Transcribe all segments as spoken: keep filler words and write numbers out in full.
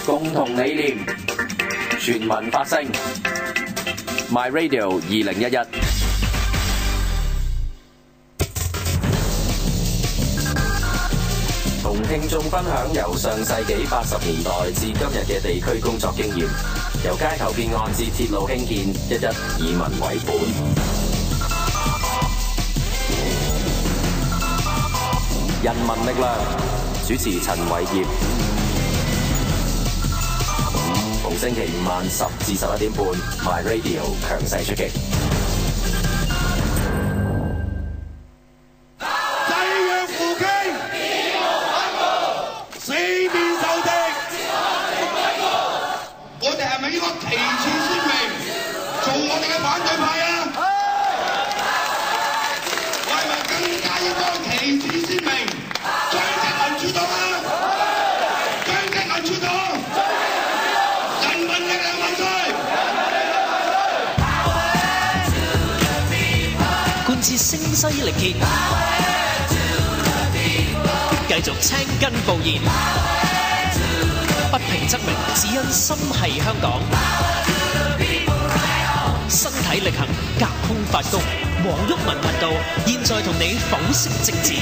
共同理念，全民發聲。My Radio 二零一一。同聽眾分享由上世紀八十年代至今日嘅地區工作經驗，由街頭騙案至鐵路興建，一一以民為本。人民力量主持陳偉業，逢星期五晚十至十一點半 ，My Radio 強勢出擊。 聲嘶力竭，繼續青筋暴現，不平則鳴，只因心係香港。身體力行，隔空發功，黃毓民頻道現在同你剖析政治。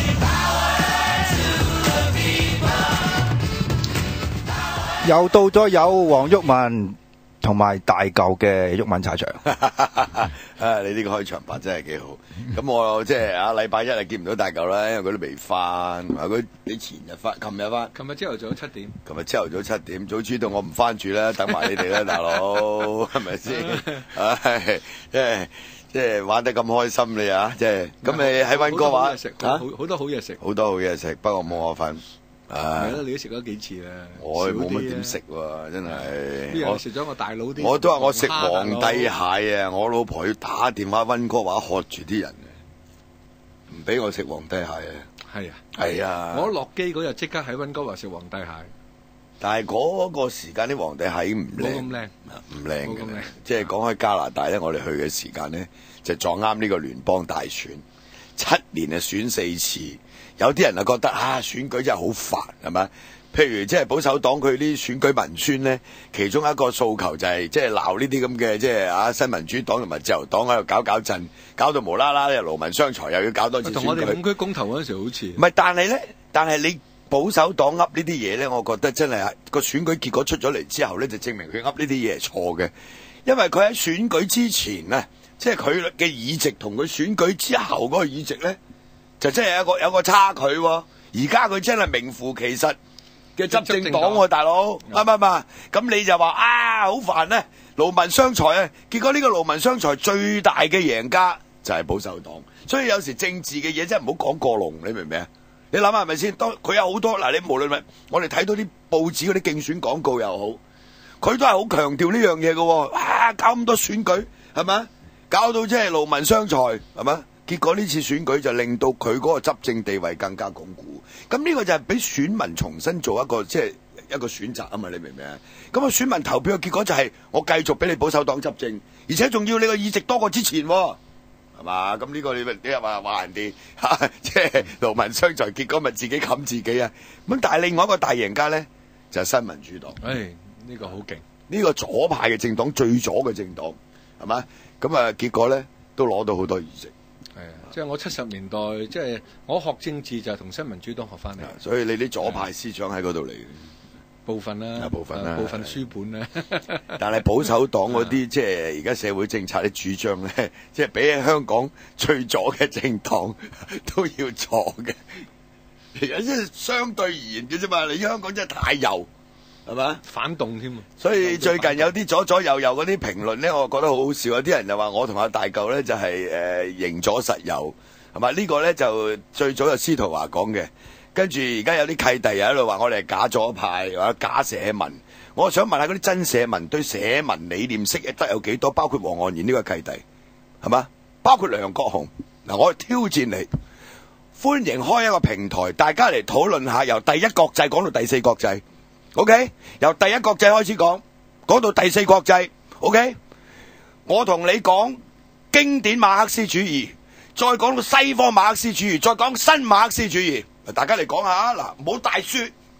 又到咗有黃毓民同埋大舊嘅毓民茶場。 啊！你呢個開場白真係幾好。咁我即係啊，禮拜一係見唔到大舊啦，因為佢都未翻。佢你前日翻，琴日翻。 琴日朝頭早七點。 琴日朝頭早七點，早知道我唔翻住啦，等埋你哋啦，大佬，係咪先？唉，即係即係玩得咁開心你啊！即係咁你喺溫哥華啊，好好多好嘢食， 好多好嘢食，不過冇我份。 係啦，你都食咗幾次啦。 我冇乜點食喎，真係。 我食咗個大佬啲。 我都話我食皇帝蟹啊！我老婆要打電話溫哥華喝住啲人嘅，唔俾我食皇帝蟹啊！ 係啊， 係啊！ 我落機嗰日即刻喺溫哥華食皇帝蟹。 但係嗰個時間啲皇帝蟹已經唔靚，冇咁靚，唔靚嘅。即係講開加拿大咧，我哋去嘅時間咧就撞啱呢個聯邦大選，七年啊選四次。有啲人啊覺得啊選舉真係好煩，係咪？譬如即係保守黨佢啲選舉文宣咧，其中一個訴求就係即係鬧呢啲咁嘅即係啊新民主黨同埋自由黨喺度搞搞震，搞到無啦啦又勞民傷財，又要搞多次選舉。 同我哋五區公投嗰陣時好似。 唔係，但係咧，但係你保守黨噏呢啲嘢咧，我覺得真係個選舉結果出咗嚟之後咧，就證明佢噏呢啲嘢係錯嘅，因為佢喺選舉之前咧，即係佢嘅議席同佢選舉之後嗰個議席咧。就真係有個有個差距喎、哦，而家佢真係名副其實嘅執政黨喎、啊，大佬啱唔啱啊？咁你就話啊，好煩咧，勞民傷財啊！結果呢個勞民傷財最大嘅贏家就係保守黨，所以有時政治嘅嘢真係唔好講過龍，你明唔明啊？你諗下係咪先？當佢有好多嗱，你無論係我哋睇到啲報紙嗰啲競選廣告又好，佢都係好強調呢樣嘢嘅喎，啊搞咁多選舉係咪？搞到即係勞民傷財係咪？結果呢次選舉就令到佢嗰個執政地位更加鞏固，咁呢個就係俾選民重新做一個即係、就是、一個選擇啊嘛，你明唔明啊？咁啊選民投票嘅結果就係我繼續俾你保守黨執政，而且仲要你個議席多過之前、哦，係嘛？咁呢個你你又話話人哋嚇，即係勞民傷財，結果咪自己冚自己啊？咁但係另外一個大贏家咧就係、是、新民主黨， 誒呢、呢個好勁， 呢個左派嘅政黨最左嘅政黨係嘛？咁啊結果咧都攞到好多議席。 係啊，即係我七十年代，即係我學政治就係同新民主黨學翻嚟， 所以你啲左派思想喺嗰度嚟嘅部分啦， 部分啦， 部分書本啦。 但係保守黨嗰啲即係而家社會政策啲主張咧，即係比起香港最左嘅政黨都要左嘅。而家即係相對而言嘅啫嘛，你香港真係太右。係嘛？ 反動添啊！ 所以最近有啲左左右右嗰啲評論咧，我覺得好好笑。有啲人就話我同阿大舊咧就係誒形左實右，係嘛？呢個咧就最早有司徒華講嘅，跟住而家有啲契弟又喺度話我哋係假左派或者假社民。我想問下嗰啲真社民對社民理念識得有幾多？包括黃岸然呢個契弟係嘛？包括梁國雄嗱，我挑戰你，歡迎開一個平台，大家嚟討論下由第一國際講到第四國際。OK， 由第一國際開始講，講到第四國際。OK， 我同你講經典馬克思主義，再講到西方馬克思主義，再講新馬克思主義。大家嚟講下嗱，唔好大書，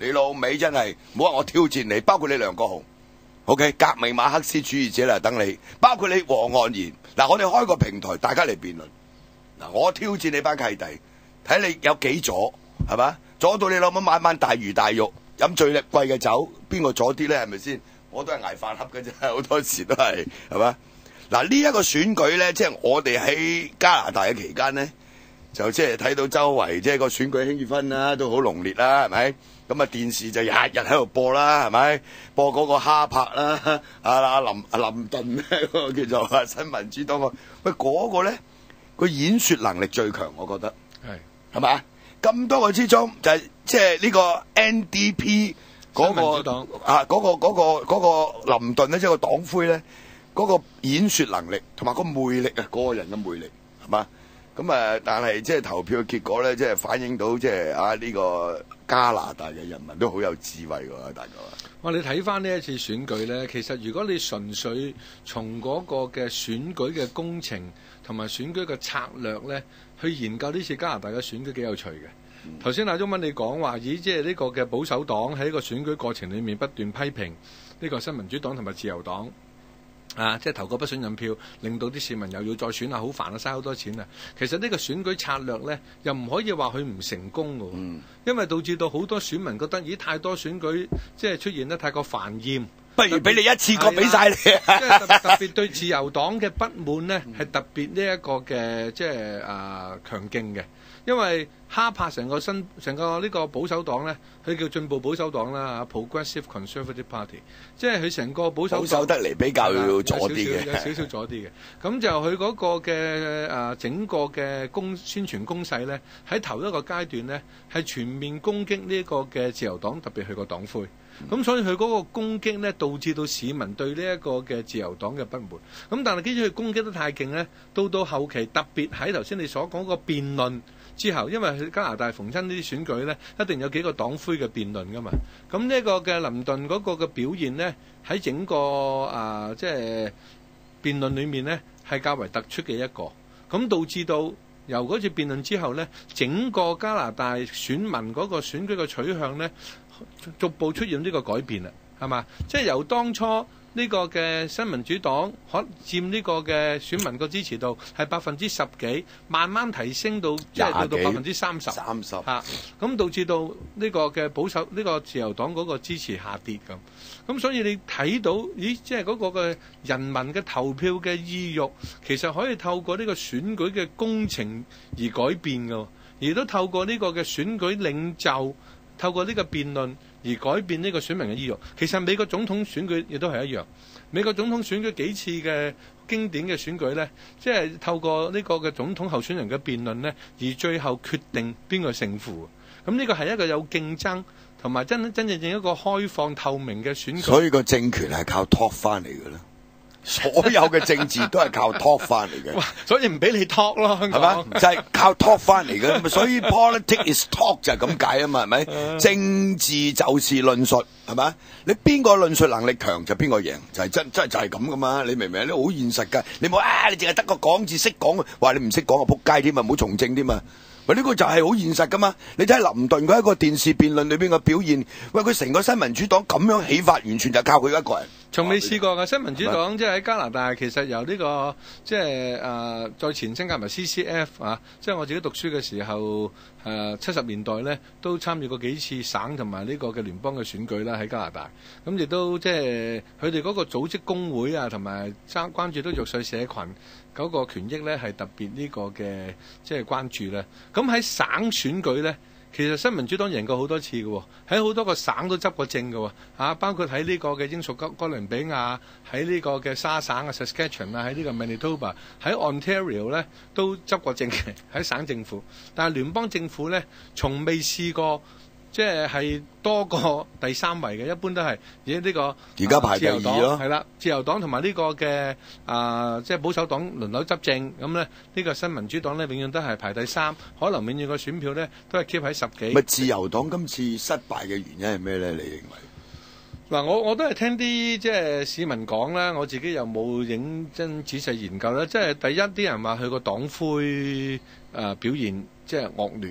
你老味真係唔好話我挑戰你，包括你梁國雄 ，OK， 革命馬克思主義者嚟等你，包括你黃岸然，嗱我哋開個平台，大家嚟辯論，嗱我挑戰你班契弟，睇你有幾左，係嘛？左到你老母晚晚大魚大肉，飲最貴嘅酒，邊個左啲咧？係咪先？我都係捱飯盒嘅啫，好多時都係，係嘛？嗱呢一個選舉咧，即係我哋喺加拿大嘅期間咧，就即係睇到周圍即係個選舉氣氛啦，都好濃烈啦，係咪？咁啊電視就日日喺度播啦，係咪？播嗰個哈柏啦，阿阿林阿林頓咧，嗰個叫做新民主黨個，喂嗰個咧，個演說能力最強，我覺得係係咪？咁多個之中就係即係呢個 N D P 嗰個啊嗰個嗰個嗰個林頓咧，即係個黨魁咧。嗰個演說能力同埋個魅力啊，個人嘅魅力係嘛？咁啊，但係即係投票嘅結果咧，即係反映到即係啊呢個加拿大嘅人民都好有智慧㗎，大家。 哇！你睇翻呢一次選舉咧，其實如果你純粹從嗰個嘅選舉嘅工程同埋選舉嘅策略咧，去研究呢次加拿大嘅選舉幾有趣嘅。頭先阿中文你講話，咦，即係呢個嘅保守黨喺呢個選舉過程裡面不斷批評呢個新民主黨同埋自由黨。啊！即係投個不信任票，令到啲市民又要再選啊，好煩啊，嘥好多錢啊！其實呢個選舉策略呢，又唔可以話佢唔成功嘅，嗯、因為導致到好多選民覺得，咦，太多選舉即係出現得太過煩厭， 不如俾你一次過俾晒你。即係特特別對自由黨嘅不滿呢，係特別呢一個嘅即係啊強勁嘅。因為哈柏成個新成個呢個保守黨咧，佢叫進步保守黨啦 ，Progressive Conservative Party， 即係佢成個保守黨保守得嚟比較要左啲嘅，有少少左啲嘅。咁就佢嗰個嘅誒整個嘅公宣傳攻勢咧，喺頭一個階段咧係全面攻擊呢個嘅自由黨，特別佢個黨魁。咁、嗯、所以佢嗰個攻擊咧，導致到市民對呢一個嘅自由黨嘅不滿。咁但係基於佢攻擊得太勁咧，到到後期特別喺頭先你所講個辯論之後，因為喺加拿大逢親呢啲選舉咧，一定有幾個黨魁嘅辯論噶嘛。咁呢個嘅林頓嗰個嘅表現咧，喺整個啊即係辯論裏面咧，係較為突出嘅一個。咁導致到由嗰次辯論之後咧，整個加拿大選民嗰個選舉嘅取向咧，逐步出現呢個改變啦，係嘛？即係由當初呢個嘅新民主黨可佔呢個嘅選民個支持度係百分之十幾，慢慢提升到即係到到百分之三十， 三十嚇，咁導致到呢個嘅保守呢、呢個自由黨嗰個支持下跌咁。咁所以你睇到，咦，即係嗰個嘅人民嘅投票嘅意欲，其實可以透過呢個選舉嘅工程而改變㗎，而都透過呢個嘅選舉領袖。透過呢個辯論而改變呢個選民嘅意欲，其實美國總統選舉亦都係一樣。美國總統選舉幾次嘅經典嘅選舉呢，即係透過呢個嘅總統候選人嘅辯論呢，而最後決定邊個勝負。咁呢個係一個有競爭同埋真真正正一個開放透明嘅選舉。 所以個政權係靠托翻嚟嘅啦。所有嘅政治都係靠托翻嚟嘅， 所以唔俾你托咯，係嘛？就係、是、靠托翻嚟嘅，所以 politics is talk 就係咁解啊嘛，係咪？政治就是論述，係咪？你邊個論述能力強就邊個贏，就係、是、真真係就係咁噶嘛？你明唔明？你好現實㗎，你冇啊！你淨係得個講字識講，話你唔識講啊，撲街添啊，唔好從政添啊！喂，呢個就係好現實噶嘛？你睇林頓佢喺個電視辯論裏邊嘅表現，喂，佢成個新民主黨咁樣起發，完全就靠佢一個人。 從未試過㗎，新民主黨即係喺加拿大，其實由呢、這個即係誒再前身加埋 C C F 啊，即係我自己讀書嘅時候誒七十年代咧，都參與過幾次省同埋呢個嘅聯邦嘅選舉啦，喺加拿大。咁亦都即係佢哋嗰個組織工會啊，同埋爭關注到弱勢社群嗰個權益咧，係特別呢個嘅即係關注咧。咁喺省選舉咧，其實新民主黨贏過好多次嘅喎，喺好多個省都執過政嘅喎，嚇，包括喺呢個嘅英屬哥哥倫比亞，喺呢個嘅沙省啊 Saskatchewan 啊，喺呢個 Manitoba，喺 Ontario 咧都執過政嘅，喺省政府，但係聯邦政府咧從未試過。即係係多過第三位嘅，一般都係而家呢個而家排第二咯， 係啦，自由黨同埋呢個嘅啊、呃，即係保守黨輪流執政，咁咧呢個新民主黨咧永遠都係排第三，可能永遠個選票咧都係 keep 喺十幾。 咪自由黨今次失敗嘅原因係咩咧？你認為？ 嗱，我我都係聽啲即係市民講啦，我自己又冇認真仔細研究啦。即係第一啲人話佢個黨魁誒表現即係惡劣。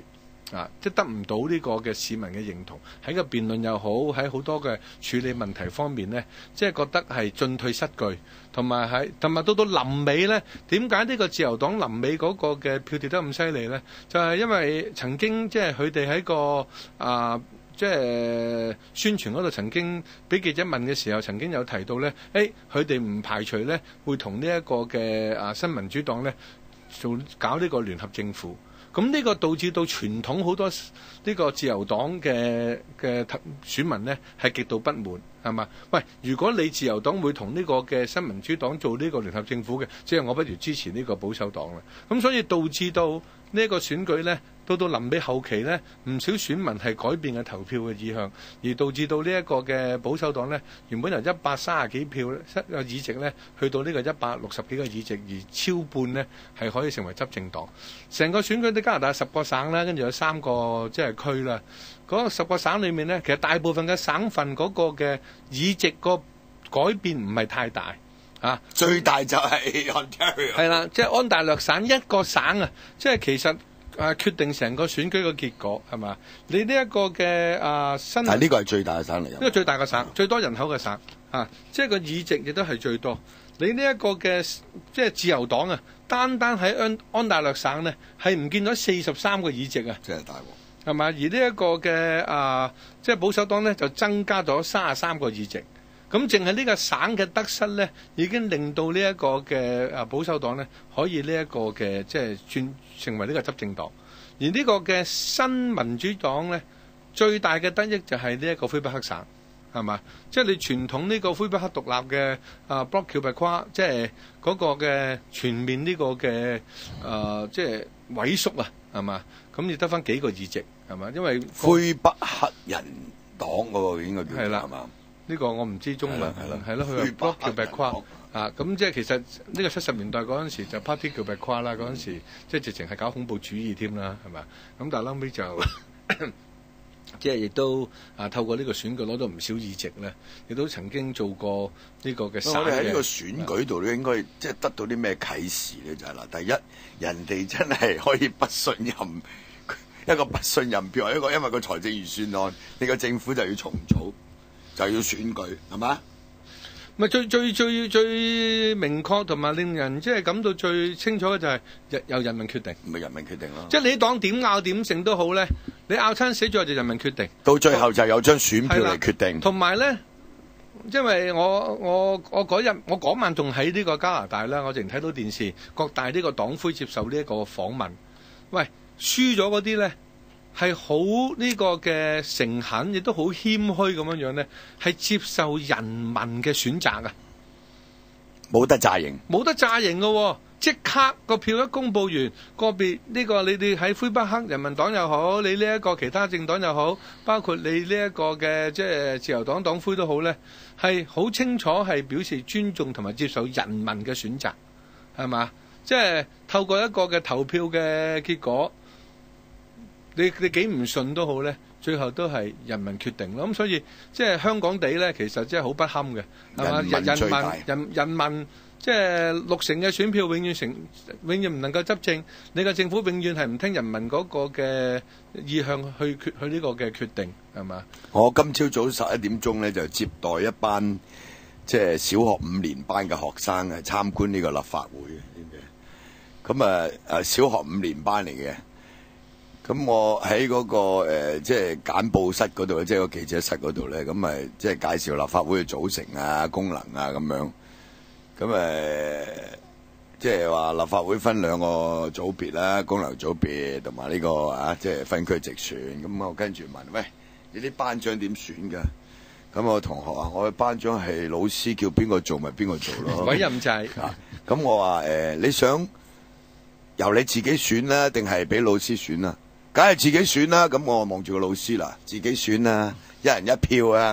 啊，即係得唔到呢個嘅市民嘅認同，喺個辯論又好，喺好多嘅處理問題方面呢，即係覺得係進退失據，同埋係同埋到到臨尾呢，點解呢個自由黨臨尾嗰個嘅票跌得咁犀利呢？就係、是、因為曾經即係佢哋喺個啊。即係宣傳嗰度曾經俾記者問嘅時候，曾經有提到呢，誒佢哋唔排除呢會同呢一個嘅啊新民主黨呢做搞呢個聯合政府。咁呢個導致到傳統好多呢個自由黨嘅嘅選民呢係極度不滿，係嘛？喂，如果你自由黨會同呢個嘅新民主黨做呢個聯合政府嘅，即係我不如支持呢個保守黨啦。咁所以導致到呢個選舉呢，到到臨尾後期呢，唔少選民係改變嘅投票嘅意向，而導致到呢一個嘅保守黨呢，原本由一百三十幾票嘅議席呢，去到呢個一百六十幾個議席，而超半呢係可以成為執政黨。成個選舉喺加拿大十個省啦，跟住有三個即係區啦。嗰十個省裏面呢，其實大部分嘅省份嗰個嘅議席個改變唔係太大。啊， 最大就係 Ontario， 係啦，即係安大略省一個省啊，即係其實啊決定成個選舉嘅結果係嘛？你呢一個嘅啊新， 但係呢個係最大嘅省嚟嘅， 呢個最大嘅省，最多人口嘅省啊，即係個議席亦都係最多。你呢一個嘅即係自由黨啊，單單喺安安大略省呢，係唔見咗四十三個議席啊， 真係大鑊， 係嘛？而呢一個嘅啊，即係保守黨呢，就增加咗三十三個議席。咁淨係呢個省嘅得失呢，已經令到呢一個嘅啊保守黨呢，可以呢一個嘅即係轉成為呢個執政黨。而呢個嘅新民主黨呢，最大嘅得益就係呢一個魁北克省，係嘛？即係你傳統呢個魁北克獨立嘅啊 Bloc Québécois，即係嗰個嘅全面呢個嘅啊即係萎縮啊，係嘛？咁你得翻幾個議席係嘛？因為魁北克人黨嗰個應該叫係啦係嘛？ 呢個我唔知中文係啦係咯，佢話 Bloc Québécois啊，咁即係其實呢個七十年代嗰陣時就 Parti Québécois啦，嗰陣時即係直情係搞恐怖主義添啦，係嘛？咁但係後尾就即係亦都啊透過呢個選舉攞到唔少議席咧，亦都曾經做過呢個嘅省嘅。 我哋喺呢個選舉度咧，應該即係得到啲咩啟示咧？就係嗱，第一，人哋真係可以不信任一個不信任票，一個因為個財政預算案，你個政府就要重組。就要選舉係嘛？ 咪最最最最明確同埋令人即係感到最清楚嘅就係由人民決定， 咪人民決定咯。 即係你黨點拗點成都好咧，你拗親死咗就人民決定。 到最後就有張選票嚟決定。 同埋咧，因為我我我嗰日我嗰晚仲喺呢個加拿大啦，我淨睇到電視各大呢個黨魁接受呢一個訪問。喂，輸咗嗰啲咧。係好呢個嘅誠懇，亦都好謙虛咁樣樣咧，係接受人民嘅選擇啊！ 冇得詐型， 冇得詐型嘅喎，即刻個票一公佈完，個別呢個你哋喺魁北克人民黨又好，你呢一個其他政黨又好，包括你呢一個嘅即係自由黨黨魁都好咧，係好清楚係表示尊重同埋接受人民嘅選擇，係嘛？即係透過一個嘅投票嘅結果。你你幾唔信都好咧，最後都係人民決定咯。咁所以即係香港地咧，其實真係好不堪嘅，係嘛？人人民人人民即係六成嘅選票永遠成永遠唔能夠執政，你個政府永遠係唔聽人民嗰個嘅意向去決去呢個嘅決定，係嘛？ 我今朝早十一點鐘咧就接待一班即係小學五年班嘅學生啊參觀呢個立法會嘅，咁啊誒小學五年班嚟嘅。咁我喺嗰、那個、呃、即係簡報室嗰度，即係個記者室嗰度咧，咁咪即係介紹立法會嘅組成啊、功能啊咁樣。咁誒、呃，即係話立法會分兩個組別啦，功能組別同埋呢個啊，即係分區直選。咁我跟住問：喂，你啲班長點選㗎？咁我同學啊，我嘅班長係老師叫邊個做咪邊個做咯。 委任制。 啊，咁我話誒、呃，你想由你自己選啦，定係俾老師選啊？梗係自己選啦，咁我望住個老師啦，自己選啦，一人一票啊！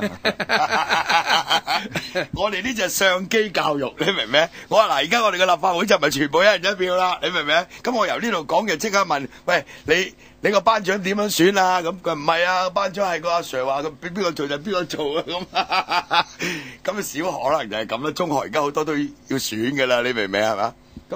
我哋呢就係相機教育，你明唔明？我話嗱，而家我哋嘅立法會就唔係全部一人一票啦，你明唔明？咁我由呢度講就即刻問，喂，你你個班長點樣選啊？咁佢唔係啊，班長係個阿 Sir 話，佢俾邊個做就邊個做啊！咁咁小學可能就係咁啦，中學而家好多都要選噶啦，你明唔明係嘛？咁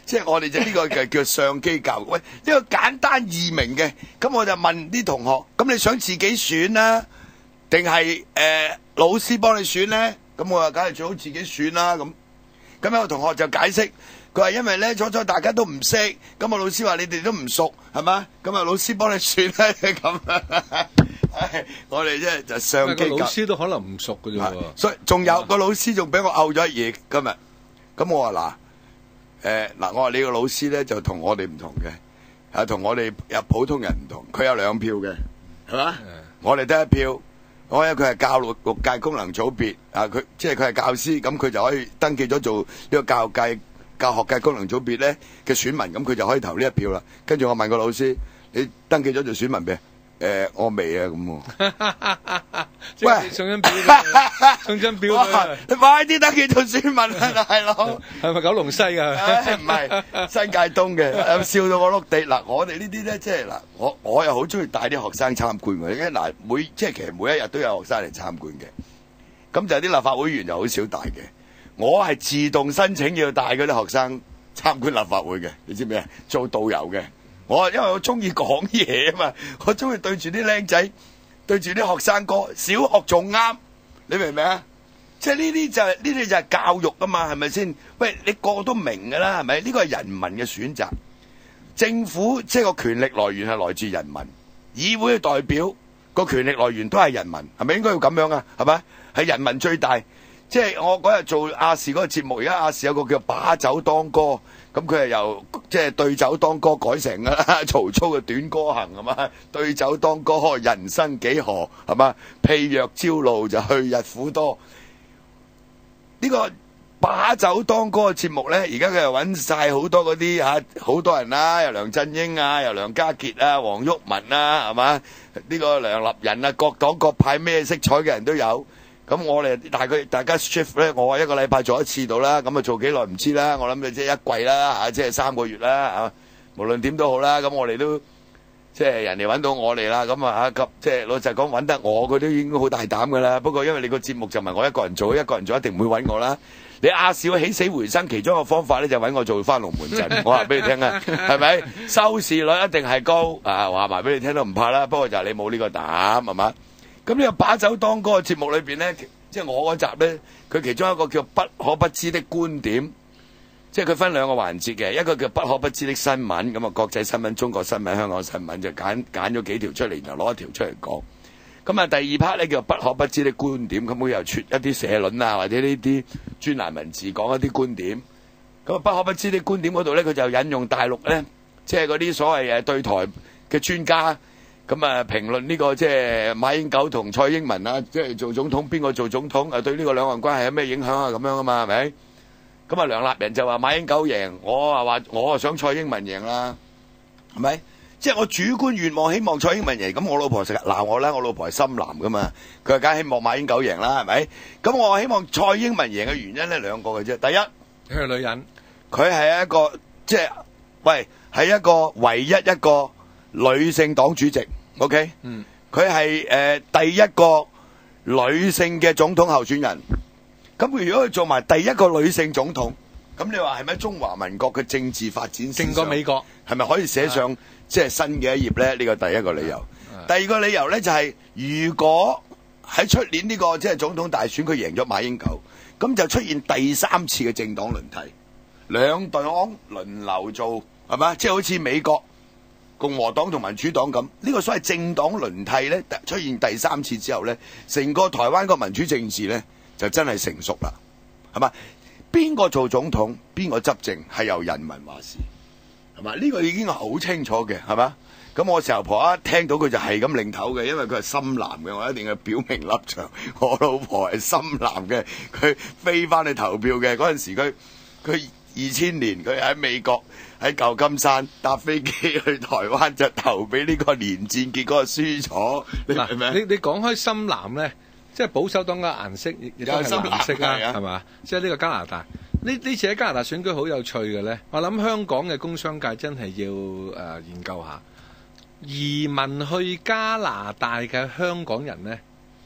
即係我哋就呢個就叫上機教育。喂，呢個簡單易明嘅，咁我就問啲同學：咁你想自己選啦，定係誒老師幫你選咧？咁我話梗係最好自己選啦。咁咁有個同學就解釋，佢話因為咧初初大家都唔識，咁啊老師話你哋都唔熟，係嘛？咁啊老師幫你選啦咁。我哋即係就上機教育。 老師都可能唔熟嘅啫喎。 所以仲有個老師仲俾我拗咗一嘢今日。咁我話嗱，誒嗱，我話你個老師咧就同我哋唔同嘅，係同我哋有普通人唔同。佢有兩票嘅，係嘛？我哋得一票。我因為佢係教育六界功能組別，啊佢即係佢係教師，咁佢就可以登記咗做呢個教育界、教學界功能組別咧嘅選民，咁佢就可以投呢一票啦。跟住我問個老師：你登記咗做選民未？誒，我未啊，咁喎。喂， 送張表啦，送張表啦， 你快啲登記做選民啦，大佬。 係咪九龍西㗎？ 唔係新界東嘅，笑到我碌地。嗱，我哋呢啲咧，即係嗱，我我又好中意帶啲學生參觀嘅，因為嗱每即係其實每一日都有學生嚟參觀嘅。咁就啲立法會議員就好少帶嘅，我係自動申請要帶嗰啲學生參觀立法會嘅，你知唔知啊？做導遊嘅。我因為我中意講嘢啊嘛，我中意對住啲僆仔，對住啲學生哥，小學仲啱，你明唔明啊？即係呢啲就係呢啲就係教育啊嘛，係咪先？喂，你個個都明㗎啦，係咪？呢個係人民嘅選擇，政府即係個權力來源係來自人民，議會嘅代表個權力來源都係人民，係咪應該要咁樣啊？係咪？係人民最大。即係我嗰日做亞視嗰個節目，而家亞視有個叫把酒當歌，咁佢係由即係對酒當歌改成㗎啦，曹操嘅短歌行係嘛？對酒當歌，人生幾何係嘛？譬若朝露就去日苦多。呢、這個把酒當歌嘅節目咧，而家佢又揾晒好多嗰啲嚇好多人啦，由梁振英啊，由梁家傑啊，黃毓民啊，係嘛？呢、這個梁立仁啊，各黨各派咩色彩嘅人都有。咁我哋大概大家 shift 咧，我話一個禮拜做一次到啦，咁啊做幾耐唔知啦，我諗你即係一季啦嚇，即係三個月啦嚇，無論點都好啦，咁我哋都即係人哋揾到我哋啦，咁啊嚇咁即係老實講揾得我，佢都已經好大膽噶啦。不過因為你個節目就唔係我一個人做，一個人做一定唔會揾我啦。你亞視起死回生，其中一個方法咧就揾我做翻龍門陣，我話俾你聽啊，係咪收視率一定係高啊？話埋俾你聽都唔怕啦。不過就係你冇呢個膽係嘛？咁呢個把酒當歌嘅節目裏邊咧，即係我嗰集咧，佢其中一個叫不可不知的觀點，即係佢分兩個環節嘅，一個叫不可不知的新聞，咁啊國際新聞、中國新聞、香港新聞就揀揀咗幾條出嚟，然後攞一條出嚟講。咁啊第二 part 咧叫不可不知的觀點，咁佢又出一啲社論啊，或者呢啲專欄文字講一啲觀點。咁啊不可不知的觀點嗰度咧，佢就引用大陸咧，即係嗰啲所謂誒對台嘅專家。咁啊，評論呢個即係馬英九同蔡英文啊，即係做總統邊個做總統啊？對呢個兩岸關係有咩影響啊？咁樣啊嘛，係咪？咁啊，梁立仁就話馬英九贏，我啊話我啊想蔡英文贏啦，係咪？即係我主觀願望希望蔡英文贏，咁我老婆成日鬧我啦，我老婆係深藍噶嘛，佢梗係希望馬英九贏啦，係咪？咁我希望蔡英文贏嘅原因咧兩個嘅啫，第一， 佢係女人， 佢係一個即係喂係一個唯一一個女性黨主席 ，OK， 嗯，佢係誒第一個女性嘅總統候選人。咁佢如果佢做埋第一個女性總統，咁你話係咪中華民國嘅政治發展勝過美國？ 係咪可以寫上即係新嘅一頁咧？呢個第一個理由。第二個理由咧就係、是，如果喺出年呢個即係總統大選，佢贏咗馬英九，咁就出現第三次嘅政黨輪替，兩黨輪流做係嘛？即係好似美國共和黨同民主黨咁，呢、這個所謂政黨輪替咧，出現第三次之後咧，成個台灣個民主政治咧就真係成熟啦，係嘛？邊個做總統，邊個執政係由人民話事，係嘛？呢、這個已經係好清楚嘅，係嘛？咁我時候婆一聽到佢就係咁擰頭嘅，因為佢係深藍嘅，我一定要表明立場。我老婆係深藍嘅，佢飛翻去投票嘅嗰陣時，佢佢二千年佢喺美國喺舊金山搭飛機去台灣就投俾呢個連戰，結果輸咗。你明唔明？ 你你講開深藍咧，即係保守黨嘅顏色亦都係藍色啦，係嘛？即係呢個加拿大呢呢次喺加拿大選舉好有趣嘅咧，我諗香港嘅工商界真係要誒、呃、研究下。移民去加拿大嘅香港人呢，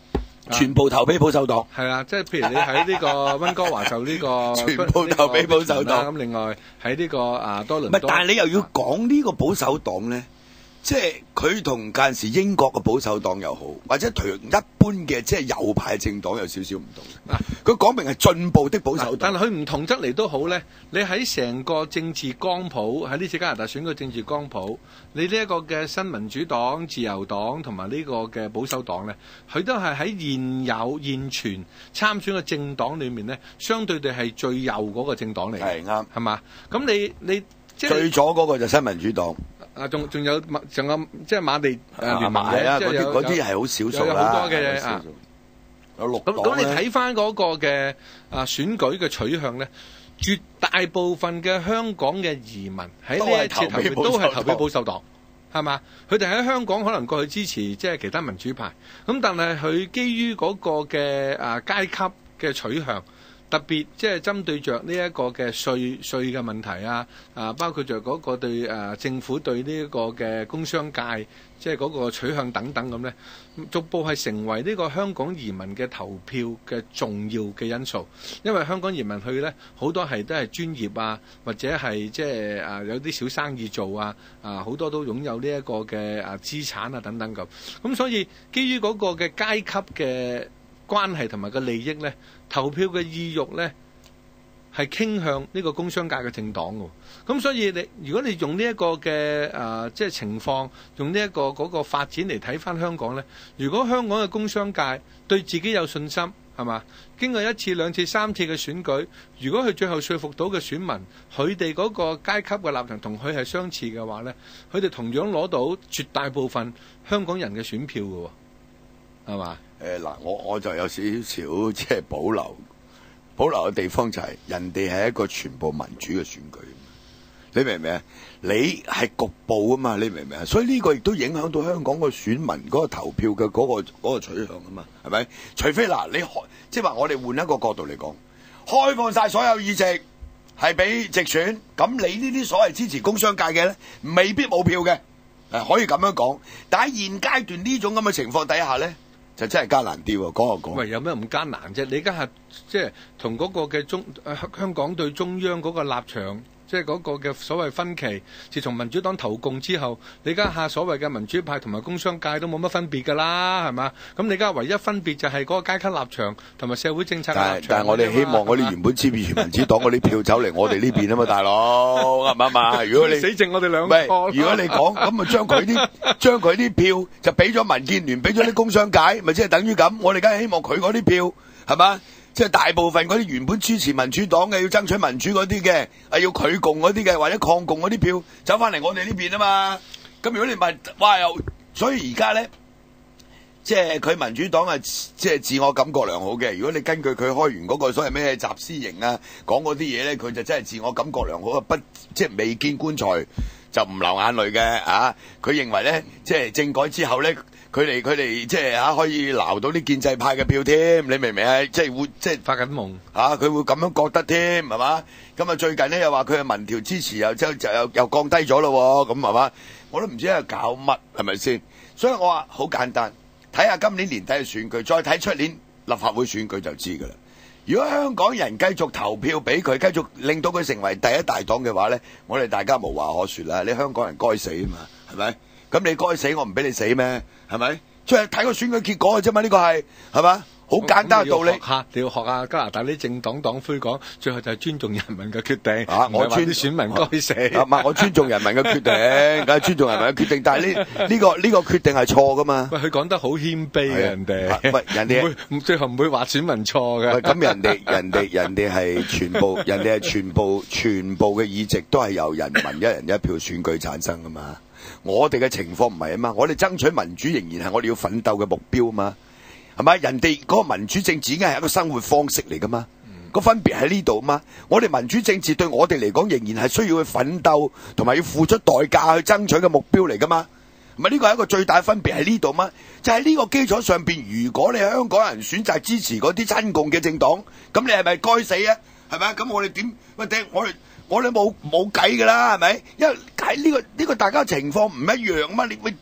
全部投俾保守黨。 係啊，即係譬如你喺呢個温哥華就呢個全部投俾保守黨咁另外喺呢個啊多倫多， 唔係，但係你又要講呢個保守黨咧，即係佢同嗰陣時英國嘅保守黨又好，或者同一般嘅即係右派政黨有少少唔同。佢講明係進步的保守黨， 但係佢唔同得嚟都好咧。你喺成個政治光譜，喺呢次加拿大選舉政治光譜，你呢一個嘅新民主黨、自由黨同埋呢個嘅保守黨咧，佢都係喺現有現存參選嘅政黨裏面咧，相對地係最右嗰個政黨嚟。 係啱， 係嘛？咁你你即係最左嗰個就新民主黨。 啊，仲仲有仲有即係馬地誒聯盟係啊，嗰啲嘅， 嗰啲係好少數有啦。 好多嘅啊。 有六咁咁，你睇翻嗰個嘅啊選舉嘅取向咧，絕大部分嘅香港嘅移民喺呢一次投票都係投俾保守黨，係嘛？佢哋喺香港可能過去支持即係其他民主派，咁但係佢基於嗰個嘅啊階級嘅取向。特別即係針對着呢一個嘅稅稅嘅問題啊，啊包括着嗰個對誒政府對呢一個嘅工商界即係嗰個取向等等咁咧，逐步係成為呢個香港移民嘅投票嘅重要嘅因素。因為香港移民去咧好多係都係專業啊，或者係即係啊有啲小生意做啊，啊好多都擁有呢一個嘅啊資產啊等等咁。咁所以基於嗰個嘅階級嘅關係同埋個利益咧，投票嘅意欲咧係傾向呢個工商界嘅政黨嘅。咁所以你如果你用呢一個嘅誒即係情況，用呢一個嗰個發展嚟睇翻香港咧，如果香港嘅工商界對自己有信心，係嘛？經過一次、兩次、三次嘅選舉，如果佢最後說服到嘅選民，佢哋嗰個階級嘅立場同佢係相似嘅話咧，佢哋同樣攞到絕大部分香港人嘅選票嘅喎，係嘛？ 誒嗱，我我就有少少即係保留，保留嘅地方就係人哋係一個全部民主嘅選舉，你明唔明啊？你係局部啊嘛，你明唔明啊？所以呢個亦都影響到香港個選民嗰個投票嘅嗰個嗰個取向啊嘛，係咪？除非嗱，你開即係話我哋換一個角度嚟講，開放晒所有議席係俾直選，咁你呢啲所謂支持工商界嘅咧，未必冇票嘅，誒可以咁樣講。但係現階段呢種咁嘅情況底下咧，就真係艱難啲喎，講就講。 喂，有咩咁艱難啫？你而家係即係同嗰個嘅中誒香港對中央嗰個立場，即係嗰個嘅所謂分歧。自從民主黨投共之後，你而家下所謂嘅民主派同埋工商界都冇乜分別㗎啦，係嘛？咁你而家唯一分別就係嗰個階級立場同埋社會政策嘅立場。 但係我哋希望嗰啲原本支持民主黨嗰啲票走嚟我哋呢邊啊嘛，大佬啱唔啱啊？如果你死剩我哋兩個， 唔係如果你講咁咪將佢啲將佢啲票就俾咗民建聯，俾咗啲工商界，咪即係等於咁。我哋梗係希望佢嗰啲票係嘛？即係大部分嗰啲原本支持民主黨嘅，要爭取民主嗰啲嘅，係要拒共嗰啲嘅，或者抗共嗰啲票走翻嚟我哋呢邊啊嘛。咁如果你問，哇又，所以而家咧，即係佢民主黨係即係自我感覺良好嘅。如果你根據佢開完嗰個所謂咩集思營啊，講嗰啲嘢咧，佢就真係自我感覺良好啊，不即係未見棺材就唔流眼淚嘅啊。佢認為咧，即係政改之後咧。佢哋佢哋即係嚇可以撈到啲建制派嘅票添，你明唔明啊？即係會即係發緊夢嚇，佢會咁樣覺得添，係嘛？咁啊最近咧又話佢嘅民調支持又即係就又又降低咗咯喎，咁係嘛？我都唔知係搞乜，係咪先？所以我話好簡單，睇下今年年底嘅選舉，再睇出年立法會選舉就知㗎啦。如果香港人繼續投票俾佢，繼續令到佢成為第一大黨嘅話咧，我哋大家無話可説啦。你香港人該死啊嘛，係咪？咁你該死，我唔俾你死咩？係咪？即係睇個選舉結果嘅啫嘛，呢個係係嘛？好簡單嘅道理。 嚇，你要學下加拿大啲政黨黨魁講，最後就係尊重人民嘅決定。 啊，我尊啲選民該死。 啊，唔係我尊重人民嘅決定，梗係尊重人民嘅決定。但係呢呢個呢個決定係錯噶嘛？ 喂，佢講得好謙卑嘅人哋。 喂，人哋唔會最後唔會話選民錯嘅。 喂，咁人哋人哋人哋係全部，人哋係全部全部嘅議席都係由人民一人一票選舉產生噶嘛？我哋嘅情況唔係啊嘛，我哋爭取民主仍然係我哋要奮鬥嘅目標啊嘛，係咪？人哋嗰個民主政治已經係一個生活方式嚟噶嘛，個、嗯、分別喺呢度啊嘛。我哋民主政治對我哋嚟講仍然係需要去奮鬥同埋要付出代價去爭取嘅目標嚟噶嘛，係咪？呢個係一個最大分別喺呢度嘛。就喺、是、呢個基礎上邊，如果你香港人選擇支持嗰啲親共嘅政黨，咁你係咪該死啊？係咪？咁我哋點喂？我哋。我哋冇冇計噶啦，係咪？因為喺呢個呢個大家情況唔一樣嘛，你喂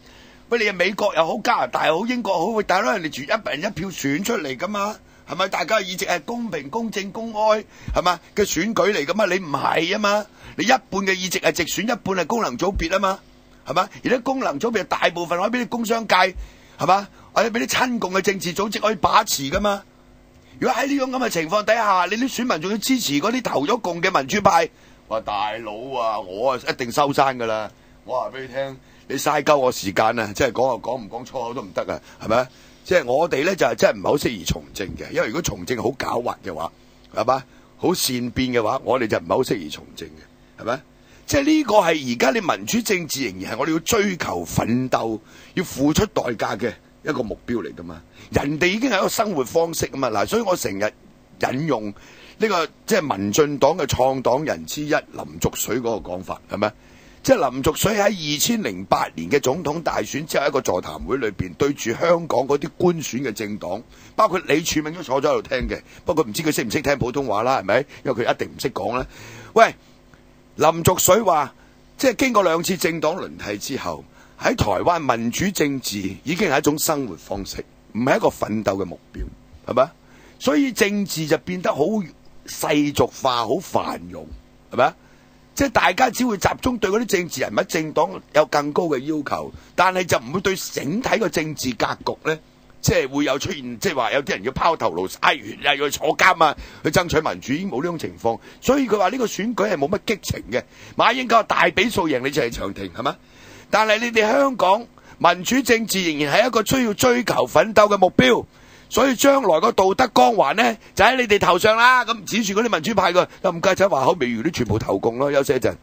喂，你係美國又好，加拿大又好，英國好，喂，大佬人哋住一人一票選出嚟噶嘛，係咪？大家嘅議席係公平、公正、公開，係嘛嘅選舉嚟噶嘛？你唔係啊嘛？你一半嘅議席係直選，一半係功能組別啊嘛，係嘛？而啲功能組別大部分可以俾啲工商界，係嘛？或者俾啲親共嘅政治組織可以把持噶嘛？如果喺呢種咁嘅情況底下，你啲選民仲要支持嗰啲投咗共嘅民主派，話大佬啊，我啊一定收山噶啦！我話俾你聽，你嘥鳩我時間啊！即係講啊講唔講粗口都唔得啊，係咪？即係我哋咧就係真係唔係好適宜從政嘅，因為如果從政好狡猾嘅話，係嘛？好善變嘅話，我哋就唔係好適宜從政嘅，係咪？即係呢個係而家你民主政治仍然係我哋要追求奮鬥、要付出代價嘅一個目標嚟噶嘛？人哋已經係一個生活方式啊嘛！嗱，所以我成日引用呢個即係民進黨嘅創黨人之一林濁水嗰個講法，係咪？即係林濁水喺二千零八年嘅總統大選之後一個座談會裏邊，對住香港嗰啲官選嘅政黨，包括李柱銘都坐咗喺度聽嘅。不過唔知佢識唔識聽普通話啦，係咪？因為佢一定唔識講啦。喂，林濁水話，即係經過兩次政黨輪替之後，喺台灣民主政治已經係一種生活方式，唔係一個奮鬥嘅目標，係咪？所以政治就變得好世俗化、好繁榮，係咪？即係大家只會集中對嗰啲政治人物、政黨有更高嘅要求，但係就唔會對整體個政治格局咧，即係會有出現，即係話有啲人要拋頭顱灑血啊，要去坐監啊，去爭取民主，已經冇呢種情況。所以佢話呢個選舉係冇乜激情嘅。馬英九大比數贏你就係長庭，係咪？但係你哋香港民主政治仍然係一個需要追求奮鬥嘅目標。所以將來個道德光環呢，就喺你哋頭上啦。咁指住嗰啲民主派嘅，又唔計仔話口未如啲全部投共咯。休息一陣。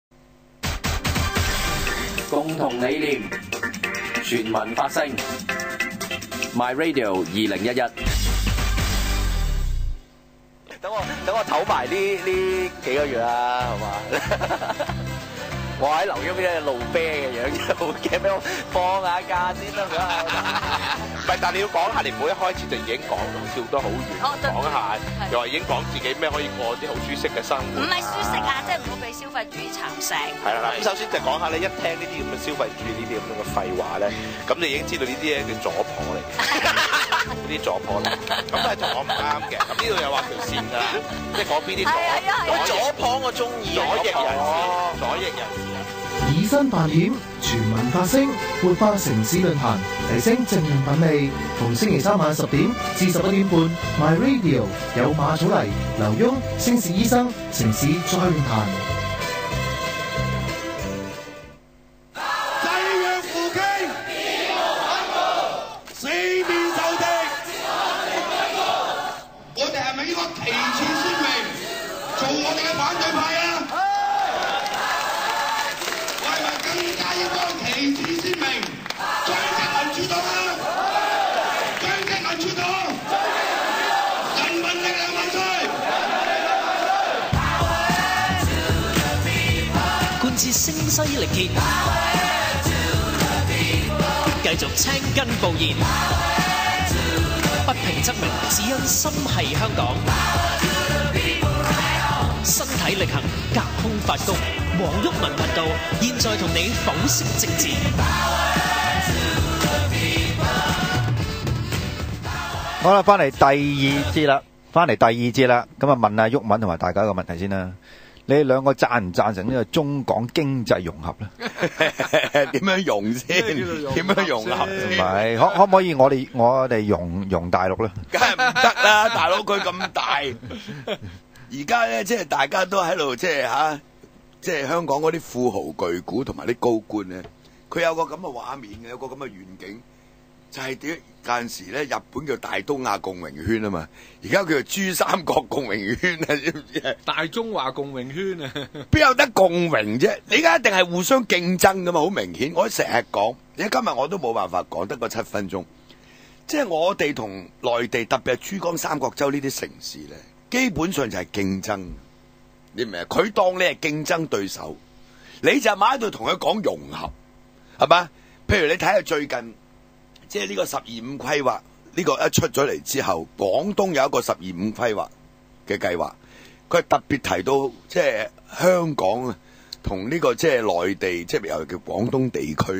共同理念，全民發聲。My Radio 二零一一。 等我等我唞埋呢呢幾個月啊，好嘛？我喺劉墉呢路啤嘅樣，好驚俾我放下假先得唔得？ 唔係，但係你要講下，你唔好一開始就已經講到跳得好遠，講下又話已經講自己咩可以過啲好舒適嘅生活。 唔係舒適啊，即係唔好俾消費主義蠶食。 係啦，咁首先就講下你一聽呢啲咁嘅消費主義呢啲咁樣嘅廢話咧，咁你已經知道呢啲嘢叫左婆嚟嘅，呢啲左婆嚟，咁但係同我唔啱嘅。咁呢度又畫條線㗎啦，即係嗰邊啲左左婆我中意， 左翼人士，左翼人士。 以身犯險，全民發聲，活化城市論壇，提升正面品味。逢星期三晚十點至十一點半 ，My Radio 有馬草黎、劉墉、星士醫生、城市再論壇。 濟弱扶傾，四面受敵。我哋係咪應該旗幟鮮明，做我哋嘅反對派啊？應該旗幟鮮明，追擊民主黨啊！追擊民主黨！人民力量萬歲！ 貫徹聲嘶力竭，繼續青筋暴現，不平則鳴，只因心係香港。身體力行，隔空發功。黃毓民頻道現在同你剖析政治。 好啦，翻嚟第二節啦，翻嚟第二節啦。咁啊，問下毓民同埋大家一個問題先啦。你哋兩個贊唔贊成呢個中港經濟融合咧？ 點樣融先？點樣融合？ 唔係，可可唔可以我哋我哋融融大陸咧？ 梗係唔得啦！大佬佢咁大，而家咧即係大家都喺度即係嚇。即係香港嗰啲富豪巨賈同埋啲高官咧，佢有個咁嘅畫面嘅，有個咁嘅願景，就係點？有陣時咧，日本叫大東亞共榮圈啊嘛，而家叫做珠三角共榮圈啊，知唔知啊？ 大中華共榮圈啊， 邊有得共榮啫？你而家一定係互相競爭噶嘛，好明顯。我成日講，而家今日我都冇辦法講得個七分鐘。即係我哋同內地，特別係珠江三角洲呢啲城市咧，基本上就係競爭。你明唔明？佢當你係競爭對手，你就買喺度同佢講融合，係嘛？譬如你睇下最近，即係呢個十二五規劃呢個一出咗嚟之後，廣東有一個十二五規劃嘅計劃，佢係特別提到即係香港啊，同呢個即係內地，即係又叫廣東地區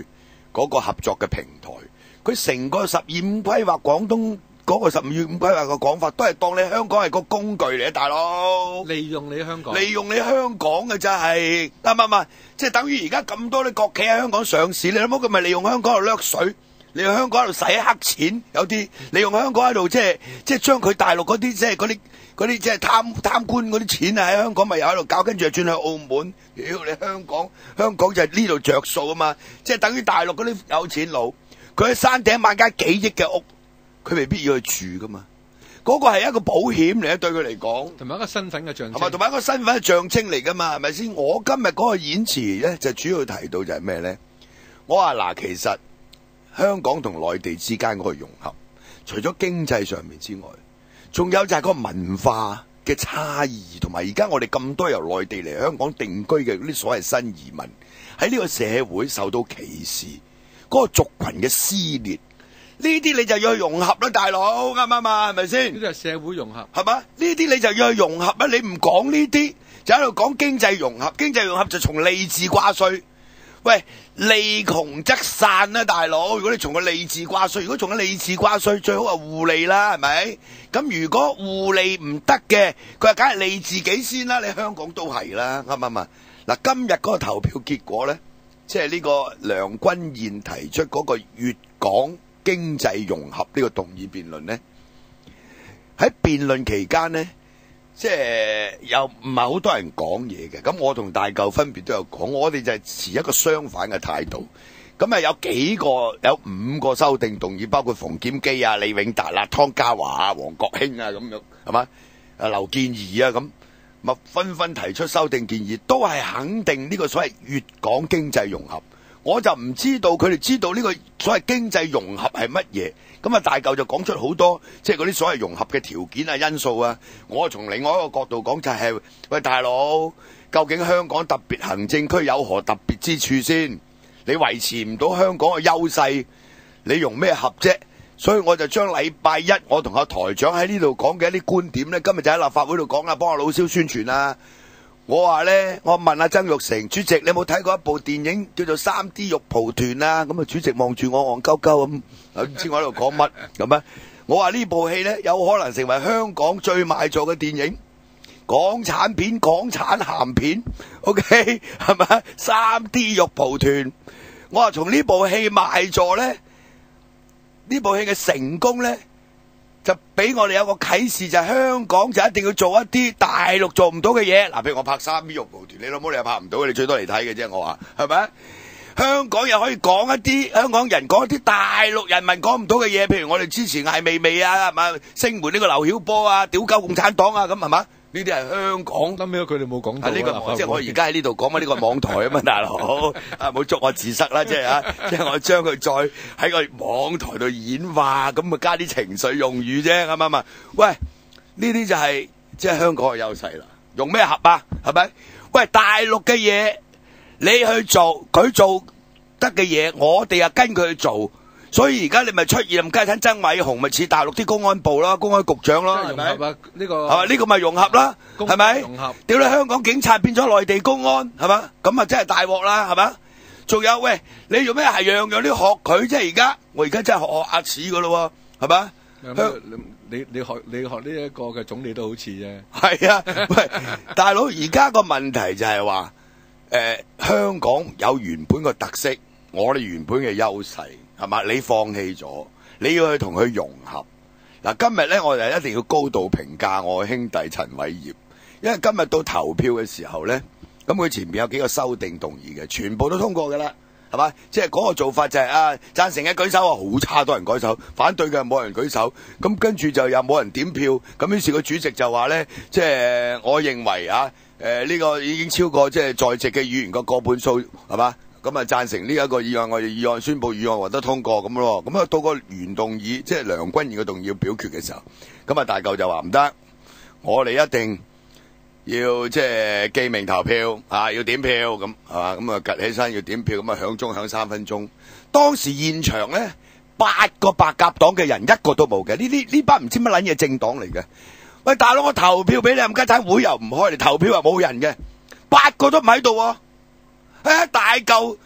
嗰個合作嘅平台。佢成個十二五規劃廣東嗰個十二五規劃嘅講法，都係當你香港係個工具嚟啊，大佬！ 利用你香港， 利用你香港嘅真係啱唔啱？即係等於而家咁多啲國企喺香港上市，你諗下佢咪利用香港喺度掠水？利用香港喺度洗黑錢，有啲利用香港喺度即係即係將佢大陸嗰啲即係嗰啲嗰啲即係貪貪官嗰啲錢啊喺香港咪又喺度搞，跟住又轉去澳門。屌你香港，香港就係呢度着數啊嘛！即係等於大陸嗰啲有錢佬，佢喺山頂買間幾億嘅屋，佢未必要去住噶嘛。嗰個係一個保險嚟啊，對佢嚟講， 同埋一個身份嘅象徵， 係咪？同埋一個身份嘅象徵嚟噶嘛，係咪先？我今日嗰個演詞咧，就主要提到就係咩咧？我話嗱，其實香港同內地之間嗰個融合，除咗經濟上面之外，仲有就係個文化嘅差異，同埋而家我哋咁多由內地嚟香港定居嘅嗰啲所謂新移民，喺呢個社會受到歧視，嗰個族群嘅撕裂。呢啲你就要去融合啦，大佬啱唔啱啊？係咪先？ 呢啲係社會融合， 係嘛？呢啲你就要去融合啊！你唔講呢啲，就喺度講經濟融合。經濟融合就從利字掛帥。喂，利窮則散啦，大佬！如果你從個利字掛帥，如果從個利字掛帥，最好係互利啦，係咪？咁如果互利唔得嘅，佢話梗係利自己先啦。你香港都係啦，啱唔啱啊？嗱，今日嗰個投票結果咧，即係呢個梁君彥提出嗰個粵港經濟融合呢個動議辯論呢，喺辯論期間呢，即係又唔係好多人講嘢嘅。咁我同大嚿分別都有講，我哋就係持一個相反嘅態度。咁啊有幾個有五個修訂動議，包括馮檢基啊、李永達啊、湯家驊啊、王國興啊咁樣，係嘛？啊劉健儀啊咁，咪紛紛提出修訂建議，都係肯定呢個所謂粵港經濟融合。我就唔知道佢哋知道呢個所謂經濟融合係乜嘢，咁啊大嚿就講出好多即係嗰啲所謂融合嘅條件啊、因素啊。我從另外一個角度講就係、是，喂大佬，究竟香港特別行政區有何特別之處先？你維持唔到香港嘅優勢，你用咩合啫？所以我就將禮拜一我同阿台長喺呢度講嘅一啲觀點呢，今日就喺立法會度講啦，幫阿老蕭宣傳啦。我話呢，我問阿曾鈺成主席，你有冇睇過一部電影叫做《三 D 肉蒲團》啊？咁啊，主席望住我戇鳩鳩咁，唔知我喺度講乜咁啊？我話呢部戲呢，有可能成為香港最賣座嘅電影，港產片、港產鹹片 ，OK 係咪？三 D 肉蒲團，我話從呢部戲賣座呢，呢部戲嘅成功呢，就俾我哋有個啟示，就係香港就一定要做一啲大陸做唔到嘅嘢。嗱，譬如我拍三 D 肉蒲團，你老母你又拍唔到，你最多嚟睇嘅啫。我話係咪？香港又可以講一啲香港人講一啲大陸人民講唔到嘅嘢，譬如我哋支持艾未未啊，係嘛？聲援呢個劉曉波啊，屌鳩共產黨啊，咁係嘛？呢啲係香港。諗起佢哋冇講到。呢個即係我而家喺呢度講乜呢個網台啊嘛，大佬啊，冇捉我自塞啦，即係啊，即係我將佢再喺個網台度演化，咁啊加啲情緒用語啫，啱唔啱啊？喂，呢啲就係即係香港嘅優勢啦。用咩合啊？係咪？喂，大陸嘅嘢你去做，佢做得嘅嘢，我哋啊跟佢去做。所以而家你咪出現咁雞親曾偉雄，咪似大陸啲公安部啦、公安局長咯，係咪？ 呢個係嘛？呢個咪融合啦，係咪？融合。屌你香港警察變咗內地公安，係嘛？咁啊真係大鑊啦，係嘛？仲有喂，你做咩係樣樣都學佢？即係而家，我而家真係學學阿似噶咯，係嘛？ 你你學你學呢一個嘅總理都好似啫。 係啊，喂，大佬，而家個問題就係話，誒，香港有原本個特色，我哋原本嘅優勢。係嘛？你放棄咗，你要去同佢融合。嗱，今日咧，我哋一定要高度評價我嘅兄弟陳偉業，因為今日到投票嘅時候咧，咁佢前面有幾個修訂動議嘅，全部都通過㗎啦，係嘛？即係嗰個做法就係、是、啊，贊成嘅舉手啊，好差多人舉手，反對嘅冇人舉手，咁跟住就又冇人點票，咁於是個主席就話咧，即係我認為啊，誒、呃、呢、這個已經超過即係在席嘅議員個過半數，係嘛？咁啊，贊成呢一個議案，我哋議案宣佈議案獲得通過咁咯。咁啊，到個原動議，即係梁君彥嘅動議要表決嘅時候，咁啊，大嚿就話唔得，我哋一定要即係記名投票啊，要點票咁係嘛？咁啊，趌起身要點票，咁啊響鐘響三分鐘。當時現場咧，八個白鴿黨嘅人一個都冇嘅，呢啲呢班唔知乜撚嘢政黨嚟嘅。喂，大佬，我投票俾你，冚家鏟會又唔開嚟投票又冇人嘅，八個都唔喺度喎。誒、哎，大嚿一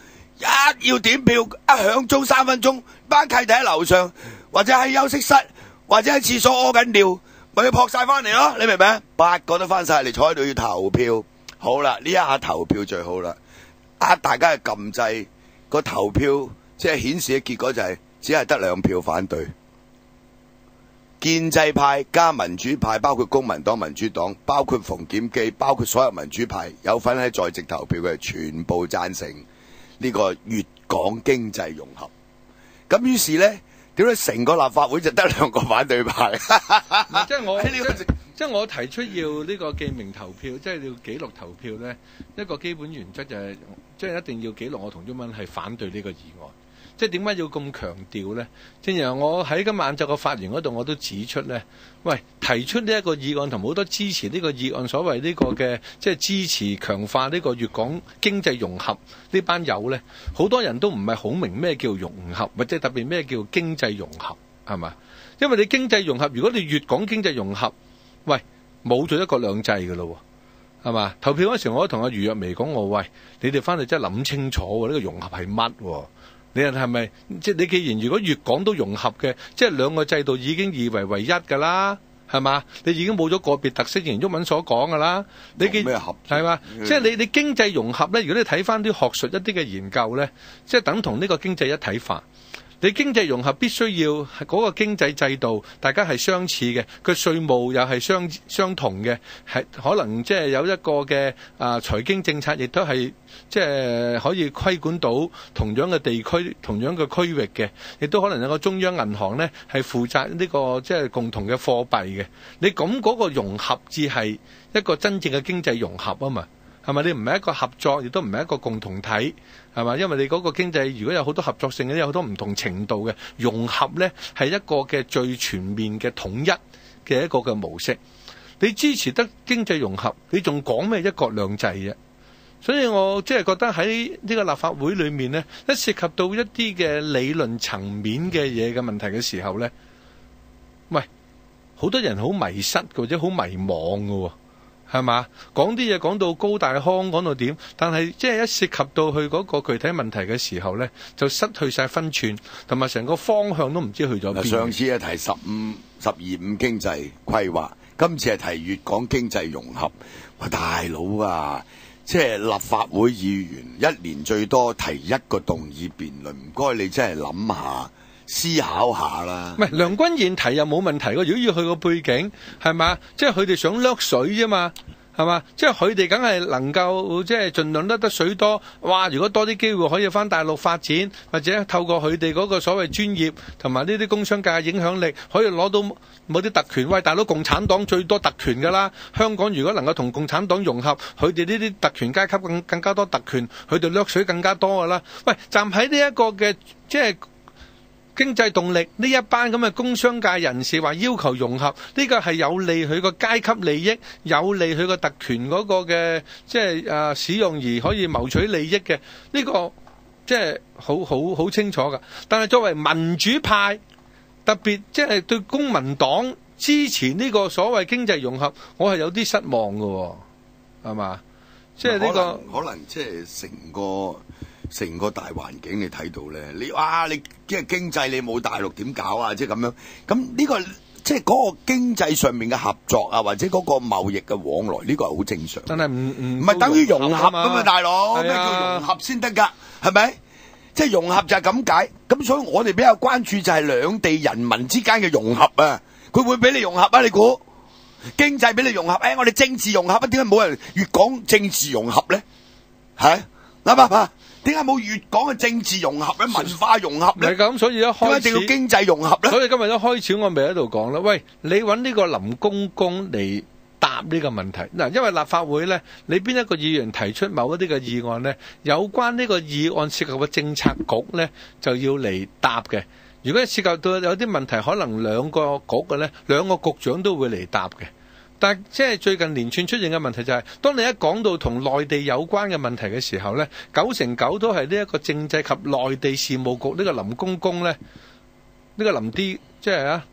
一要點票，一響鐘三分鐘，班契弟喺樓上，或者喺休息室，或者喺廁所屙緊尿，咪要撲晒翻嚟咯，你明唔明？八個都翻晒嚟坐喺度要投票，好啦，呢一下投票最好啦，呃大家嘅撳掣，個投票即係顯示嘅結果就係、是、只係得兩票反對。建制派加民主派，包括公民黨、民主黨，包括馮檢基，包括所有民主派有份喺在，在席投票嘅，全部贊成呢個粵港經濟融合。咁於是呢，點解成個立法會就得兩個反對派？ 即係我即即係我提出要呢個記名投票，即係要記錄投票呢，一個基本原則就係即係一定要記錄我同中文係反對呢個議案。即係點解要咁強調呢？正如我喺今晚晏晝個發言嗰度，我都指出呢：喂，提出呢一個議案同好多支持呢個議案，所謂呢個嘅即係支持強化呢個粵港經濟融合呢班友呢，好多人都唔係好明咩叫融合，或者特別咩叫經濟融合，係嘛？因為你經濟融合，如果你粵港經濟融合，喂，冇咗一國兩制㗎咯，係嘛？投票嗰時，我都同阿余若薇講我，喂，你哋翻去真係諗清楚喎，呢個融合係乜？你係咪即係你既然如果粵港都融合嘅，即係兩個制度已經二為為一㗎啦，係嘛？你已經冇咗個別特色，正如毓民所講㗎啦。你記咩合係嘛？即係你你經濟融合咧，如果你睇翻啲學術一啲嘅研究咧，即係等同呢個經濟一體化。你經濟融合必須要係嗰個經濟制度，大家係相似嘅，佢稅務又係相相同嘅，係可能即係有一個嘅啊財經政策，亦都係即係可以規管到同樣嘅地區、同樣嘅區域嘅，亦都可能有個中央銀行呢係負責呢個即係共同嘅貨幣嘅。你咁嗰個融合至係一個真正嘅經濟融合啊嘛。係咪？你唔係一個合作，亦都唔係一個共同體，係嘛？因為你嗰個經濟如果有好多合作性嘅，有好多唔同程度嘅融合呢，係一個嘅最全面嘅統一嘅一個嘅模式。你支持得經濟融合，你仲講咩一國兩制啫？所以我即係覺得喺呢個立法會裏面呢，一涉及到一啲嘅理論層面嘅嘢嘅問題嘅時候呢，喂，好多人好迷失或者好迷惘㗎喎。係嘛？講啲嘢講到高大康，講到點？但係即係一涉及到去嗰個具體問題嘅時候呢，就失去晒分寸，同埋成個方向都唔知去咗邊。 上次係提十五、十二五經濟規劃，今次係提粵港經濟融合。喂，大佬啊！即係立法會議員一年最多提一個動議辯論，唔該你真係諗下。思考下啦， 唔係梁君彥提又冇問題喎。如果要去個背景係嘛，即係佢哋想掠水啫嘛，係嘛？即係佢哋梗係能夠即係盡量得得水多。哇！如果多啲機會可以返大陸發展，或者透過佢哋嗰個所謂專業同埋呢啲工商界嘅影響力，可以攞到某啲特權。喂，大佬，共產黨最多特權㗎啦。香港如果能夠同共產黨融合，佢哋呢啲特權階級更更加多特權，佢哋掠水更加多㗎啦。喂，站喺呢一個嘅即係經濟動力呢一班咁嘅工商界人士話要求融合，呢個係有利佢個階級利益，有利佢個特權嗰個嘅即係誒使用而可以謀取利益嘅，呢個即係好好好清楚㗎。但係作為民主派，特別即係對公民黨支持呢個所謂經濟融合，我係有啲失望㗎，係嘛？即係呢個可能即係成個。成個大環境你睇到咧，你哇你即係經濟你冇大陸點搞啊？即係咁樣，咁呢個即係嗰個經濟上面嘅合作啊，或者嗰個貿易嘅往來，呢個係好正常。 但係唔唔唔係等於融合咁嘛，大佬咩叫融合先得㗎？係咪？即係融合就係咁解。咁所以我哋比較關注就係兩地人民之間嘅融合啊！佢會俾你融合啊？你估經濟俾你融合？誒，我哋政治融合啊？點解冇人粵港政治融合咧？係啱唔啱？點解冇粵港嘅政治融合咧、文化融合咧？ 係咁，所以一開始點解一定要經濟融合咧？ 所以今日一開始我咪喺度講啦，喂，你揾呢個林公公嚟答呢個問題嗱，因為立法會咧，你邊一個議員提出某一啲嘅議案咧，有關呢個議案涉及嘅政策局咧，就要嚟答嘅。如果涉及到有啲問題，可能兩個局嘅咧，兩個局長都會嚟答嘅。但即係最近連串出現嘅問題就係、是，當你一講到同內地有關嘅問題嘅時候呢，九成九都係呢一個政制及內地事務局呢個林公公呢，呢、呢個林 D 即係啊，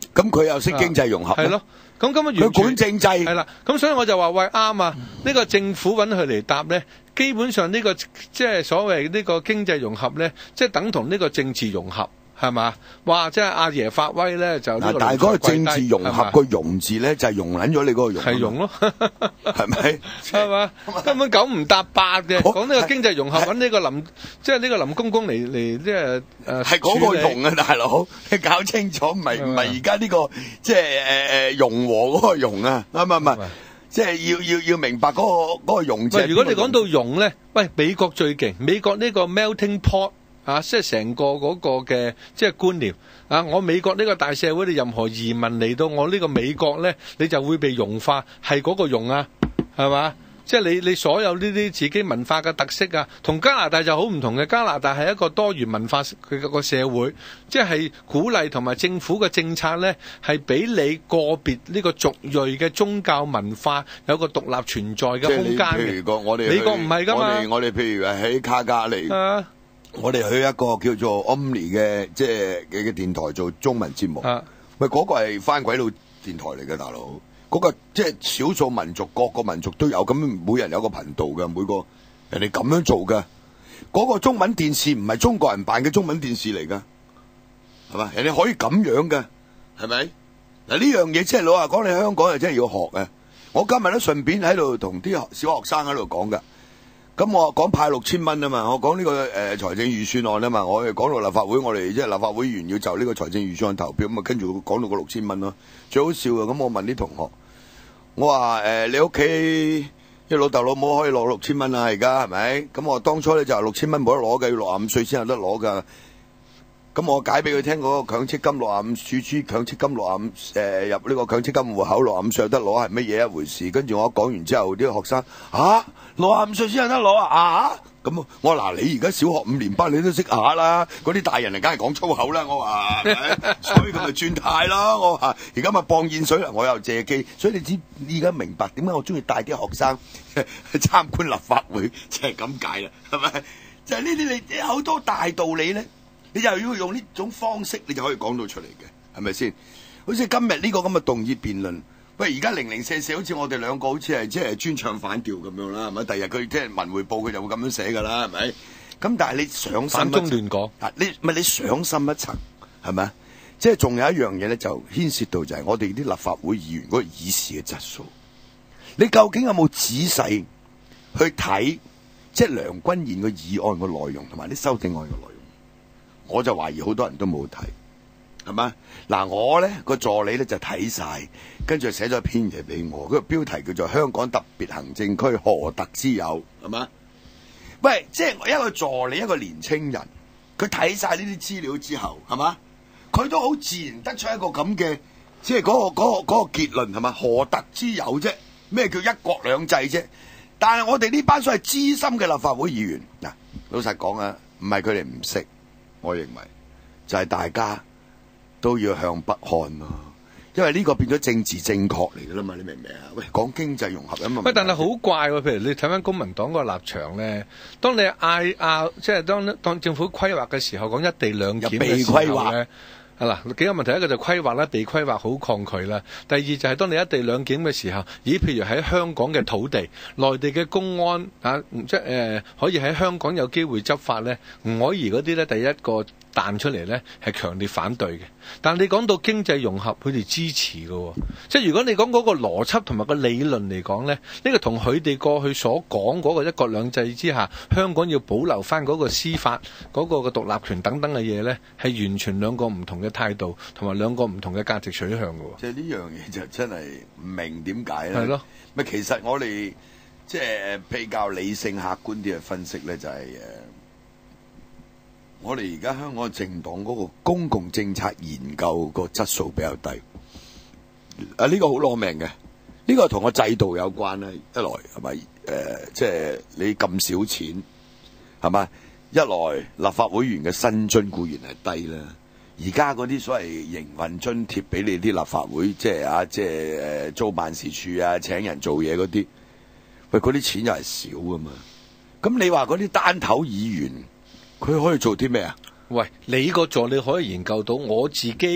咁佢又識經濟融合， 係咯。咁咁啊， 佢管政制係啦。咁所以我就話喂啱啊！呢個政府揾佢嚟答咧，基本上呢個即係所謂呢個經濟融合咧，即係等同呢個政治融合。係嘛？哇！即係阿爺發威咧，就呢個但係嗰個政治融合個融字咧，就係容撚咗你嗰個融。 係融咯， 係咪？ 係嘛？根本九唔搭八嘅。講呢個經濟融合，揾呢個林，即係呢個林公公嚟嚟，即係誒。係嗰個融啊，大佬，你搞清楚，唔係唔係而家呢個即係誒誒融和嗰個融啊？唔係唔係，即係要要要明白嗰個嗰個融字。 如果你講到融咧，喂，美國最勁，美國呢個 melting pot。啊！即係成個嗰個嘅即係觀念啊！我美國呢個大社會，你任何移民嚟到我呢個美國咧，你就會被融化，係嗰個融啊，係嘛？即係你你所有呢啲自己文化嘅特色啊，同加拿大就好唔同嘅。加拿大係一個多元文化佢個社會，即係鼓勵同埋政府嘅政策咧，係俾你個別呢個族裔嘅宗教文化有個獨立存在嘅空間嘅。 譬如個我哋美國唔係㗎嘛？ 我哋我哋譬如係喺卡加利。 啊我哋去一個叫做 Omni 嘅即係嘅嘅電台做中文節目， 啊、 喂嗰、嗰個係翻鬼佬電台嚟嘅，大佬，嗰、嗰個即係少數民族，各個民族都有，咁每人有個頻道嘅，每個人哋咁樣做嘅，嗰、嗰個中文電視唔係中國人辦嘅中文電視嚟㗎，係嘛？人哋可以咁樣嘅，係咪？嗱呢樣嘢即係老實講，你香港係真係要學嘅。我今日都順便喺度同啲小學生喺度講㗎。咁我講派六千蚊啊嘛，我講呢、這個誒、呃、財政預算案啊嘛，我哋講到立法會，我哋即係立法會議員要就呢個財政預算案投票，咁啊跟住講到個六千蚊咯，最好笑啊！咁我問啲同學，我話誒、呃、你屋企啲老豆老母可以攞六千蚊啊，而家係咪？咁我當初咧就係六千蚊冇得攞嘅，要六十五歲先有得攞噶。咁我解俾佢聽嗰個強積金六十五儲蓄強積金六十五誒入呢個強積金戶口六十五歲有得攞係乜嘢一回事？跟住我講完之後，啲學生嚇六十五歲先有得攞啊！啊咁我話嗱，你而家小學五年班你都識下啦，嗰啲大人嚟梗係講粗口啦。我話，所以佢咪轉態咯。我話而家咪放煙水啦，我又借機，所以你知而家明白點解我中意帶啲學生去參觀立法會，就係咁解啦，係咪？就係呢啲你好多大道理咧。你就要用呢種方式，你就可以講到出嚟嘅，係咪先？好似今日呢個咁嘅動議辯論，喂，而家零零四四，好似我哋兩個好似係即係專唱反調咁樣啦，係咪？第日佢即係文匯報，佢就會咁樣寫噶啦，係咪？咁但係你上心反中亂港， 你咪你上深一層，係咪？即係仲有一樣嘢咧，就牽涉到就係我哋啲立法會議員嗰個議事嘅質素。你究竟有冇仔細去睇，即係梁君彥個議案個內容同埋啲修正案嘅內容？我就懷疑好多人都冇睇，係嘛？嗱，我咧個助理咧就睇晒，跟住寫咗篇嘢俾我，嗰個標題叫做《香港特別行政區何特之有》，係嘛？喂，即係一個助理，一個年青人，佢睇晒呢啲資料之後，係嘛？佢都好自然得出一個咁嘅，即係嗰個嗰個嗰個結論，係嘛？何特之有啫？咩叫一國兩制啫？但係我哋呢班所謂資深嘅立法會議員，嗱，老實講啊，唔係佢哋唔識。我認為就係大家都要向北看咯，因為呢個變咗政治正確嚟噶啦嘛，你明唔明啊？喂，講經濟融合啊嘛。喂， 但係好怪喎，譬如你睇翻公民黨個立場咧，當你嗌嗌即係當當政府規劃嘅時候講一地兩檢嘅時候咧，係啦幾個問題，一個就規劃啦，被規劃好抗拒啦。第二就係當你一地兩檢嘅時候，咦？譬如喺香港嘅土地，內地嘅公安啊，即係誒、呃、可以喺香港有機會執法咧，吳靄儀嗰啲咧，第一個彈出嚟咧係強烈反對嘅。但係你講到經濟融合，佢哋支持嘅喎。即係如果你講嗰個邏輯同埋個理論嚟講咧，呢、呢個同佢哋過去所講嗰個一國兩制之下，香港要保留翻嗰個司法嗰、嗰個嘅獨立權等等嘅嘢咧，係完全兩個唔同嘅態度，同埋兩個唔同嘅價值取向嘅喎。 即係呢樣嘢就真係唔明點解咧？ 係咯， 咪其實我哋即係比較理性客觀啲嘅分析咧，就係、是、誒。我哋而家香港政黨嗰個公共政策研究個質素比較低，啊呢、這個好攞命嘅，呢、這個同個制度有關咧。一來係咪誒，即係你咁少錢係咪？一來立法會員嘅薪津固然係低啦，而家嗰啲所謂營運津貼俾你啲立法會，即係啊，即係誒租辦事處啊，請人做嘢嗰啲，喂嗰啲錢又係少噶嘛。咁你話嗰啲單頭議員？佢可以做啲咩啊？ 喂，你個助理可以研究到我自己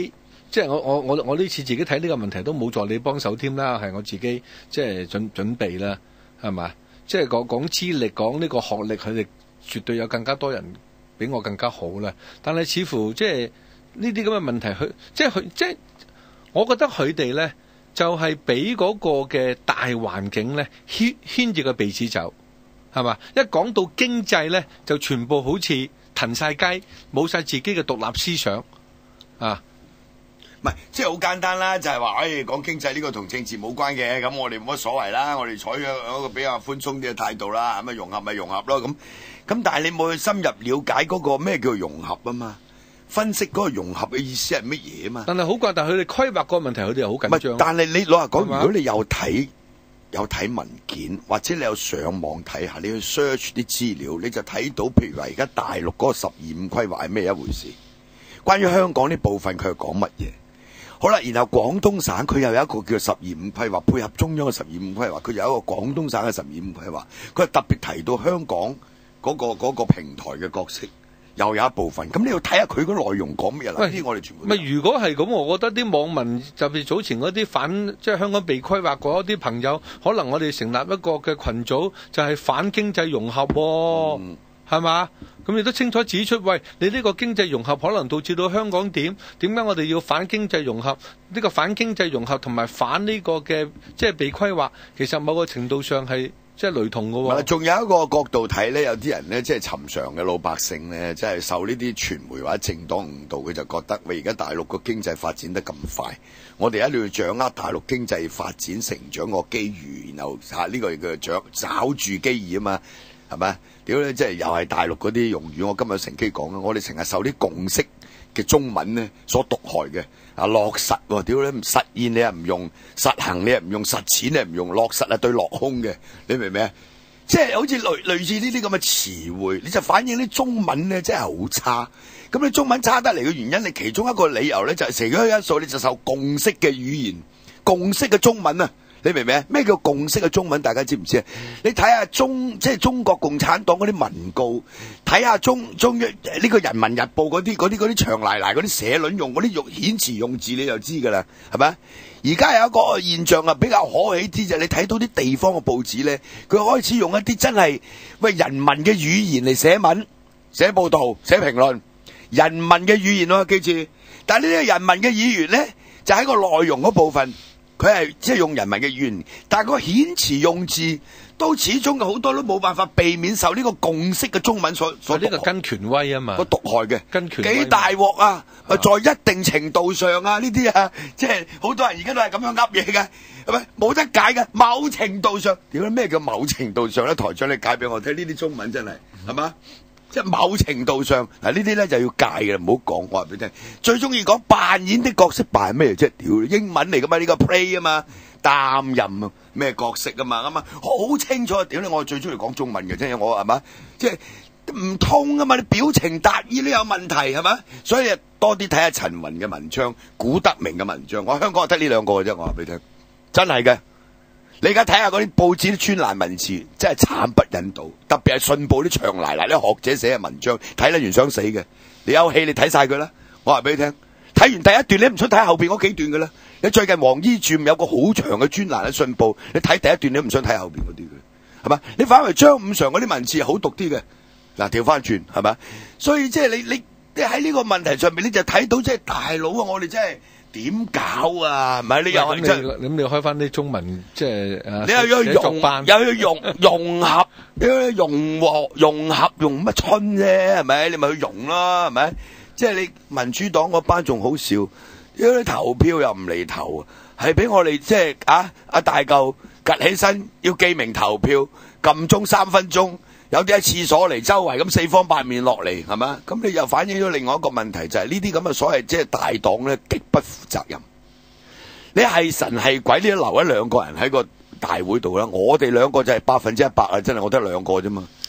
即係我我我我呢次自己睇呢個問題都冇助理幫手添啦，係我自己即係準準備啦，係嘛？即係講講資歷，講呢個學歷，佢哋絕對有更加多人比我更加好啦。但係似乎即係呢啲咁嘅問題，佢即係佢即係，我覺得佢哋咧就係俾嗰個嘅大環境咧牽牽住個鼻子走，係嘛？一講到經濟咧，就全部好似騰晒雞，冇晒自己嘅獨立思想啊！ 唔係，即係好簡單啦，就係話，誒講經濟呢個同政治冇關嘅，咁我哋冇乜所謂啦，我哋採取一個比較寬鬆啲嘅態度啦，咁啊融合咪融合咯，咁咁但係你冇去深入了解嗰個咩叫融合啊嘛，分析嗰個融合嘅意思係乜嘢啊嘛。 但係好怪，但係佢哋規劃個問題，佢哋又好緊張。 但係你老實講，如果你有睇有睇文件，或者你有上網睇下，你去 search 啲資料，你就睇到，譬如話而家大陸嗰個十二五規劃係咩一回事？關於香港呢部分佢係講乜嘢？好啦，然後廣東省佢又有一個叫十二五規劃，配合中央嘅十二五規劃，佢有一個廣東省嘅十二五規劃，佢係特別提到香港嗰、嗰個嗰個平台嘅角色，又有一部分。咁你要睇下佢個內容講咩啦？呢啲我哋全部。 咪如果係咁，我覺得啲網民特別早前嗰啲反，即係香港被規劃嗰啲朋友，可能我哋成立一個嘅群組，就係反經濟融合、哦，係嘛、嗯？咁你都清楚指出，喂，你呢個經濟融合可能導致到香港點？點解我哋要反經濟融合？呢、呢個反經濟融合同埋反呢個嘅即係被規劃，其實某個程度上係即係雷同嘅喎。 仲有一個角度睇咧，有啲人咧即係尋常嘅老百姓咧，即係受呢啲傳媒或者政黨誤導，佢就覺得喂，而家大陸個經濟發展得咁快，我哋一定要掌握大陸經濟發展成長個機遇，然後嚇呢個叫掌抓住機遇啊嘛。係咪？屌你，即係又係大陸嗰啲用語。我今日乘機講啦，我哋成日受啲共識嘅中文咧所毒害嘅啊，落實喎，屌你，實現你又唔用，實行你又唔用，實踐你又唔用，落實係對落空嘅，你明唔明啊？即係好似類類似呢啲咁嘅詞彙，你就反映啲中文咧真係好差。咁你中文差得嚟嘅原因，你其中一個理由咧就係其中一個因素，你就受共識嘅語言、共識嘅中文啊！你明唔明啊？咩叫共識嘅中文？大家知唔知啊？你睇下中即係中國共產黨嗰啲文告，睇下中中呢、呢個人民日報嗰啲嗰啲嗰啲長賴賴嗰啲社論用嗰啲用遣詞用字，你就知㗎啦，係咪？而家有一個現象啊，比較可喜啲就係你睇到啲地方嘅報紙咧，佢開始用一啲真係喂人民嘅語言嚟寫文、寫報導、寫評論，人民嘅語言咯，記住。但係呢啲人民嘅語言咧，就喺個內容嗰部分。佢係即係用人民嘅語言，但係個遣詞用字都始終好多都冇辦法避免受呢個共識嘅中文所所呢個跟權威啊嘛， 個毒害嘅， 跟權威幾大鑊啊！啊在一定程度上啊，呢啲啊，即係好多人而家都係咁樣噏嘢嘅，係咪冇得解嘅？某程度上，點解咩叫某程度上咧？台長你解俾我聽，呢啲中文真係係嘛？即係某程度上，嗱呢啲咧就要戒嘅，唔好講。我話俾你聽，最中意講扮演的角色扮咩啫？屌英文嚟噶嘛？呢個 play 啊嘛，擔任啊咩角色啊嘛，咁啊好清楚。屌你，我最中意講中文嘅啫，我係嘛？即係唔通啊嘛？你表情達意都有問題係嘛？所以多啲睇下陳雲嘅文章、古德明嘅文章。我香港得呢兩個嘅啫，我話俾你聽，真係嘅。你而家睇下嗰啲報紙啲專欄文字，真係慘不忍睹。特別係信報啲長賴賴啲學者寫嘅文章，睇得完想死嘅。你有戲你睇晒佢啦，我話俾你聽。睇完第一段，你唔想睇後邊嗰幾段嘅啦。你最近黃依傳有個好長嘅專欄喺信報，你睇第一段你唔想睇後邊嗰啲嘅，係嘛？你反為張五常嗰啲文字係好讀啲嘅。嗱，調翻轉係咪？所以即係你你你喺呢個問題上面，你就睇到即係大佬啊！我哋真係。點搞啊？唔係你又咁你咁你開翻啲中文即係你又要融又要融融合，要融和融合用乜春啫？係咪？你咪去融咯，係咪？即係你民主黨嗰班仲好笑，因為投票又唔嚟投，係俾我哋即係啊阿大嚿趌起身要記名投票，撳鐘三分鐘。有啲喺廁所嚟，周圍咁四方八面落嚟，係嘛？咁你又反映咗另外一個問題，就係呢啲咁嘅所謂即係大黨咧，極不負責任。你係神係鬼，你都留一兩個人喺個大會度啦。我哋兩個就係百分之一百啊！真係我得兩個啫嘛。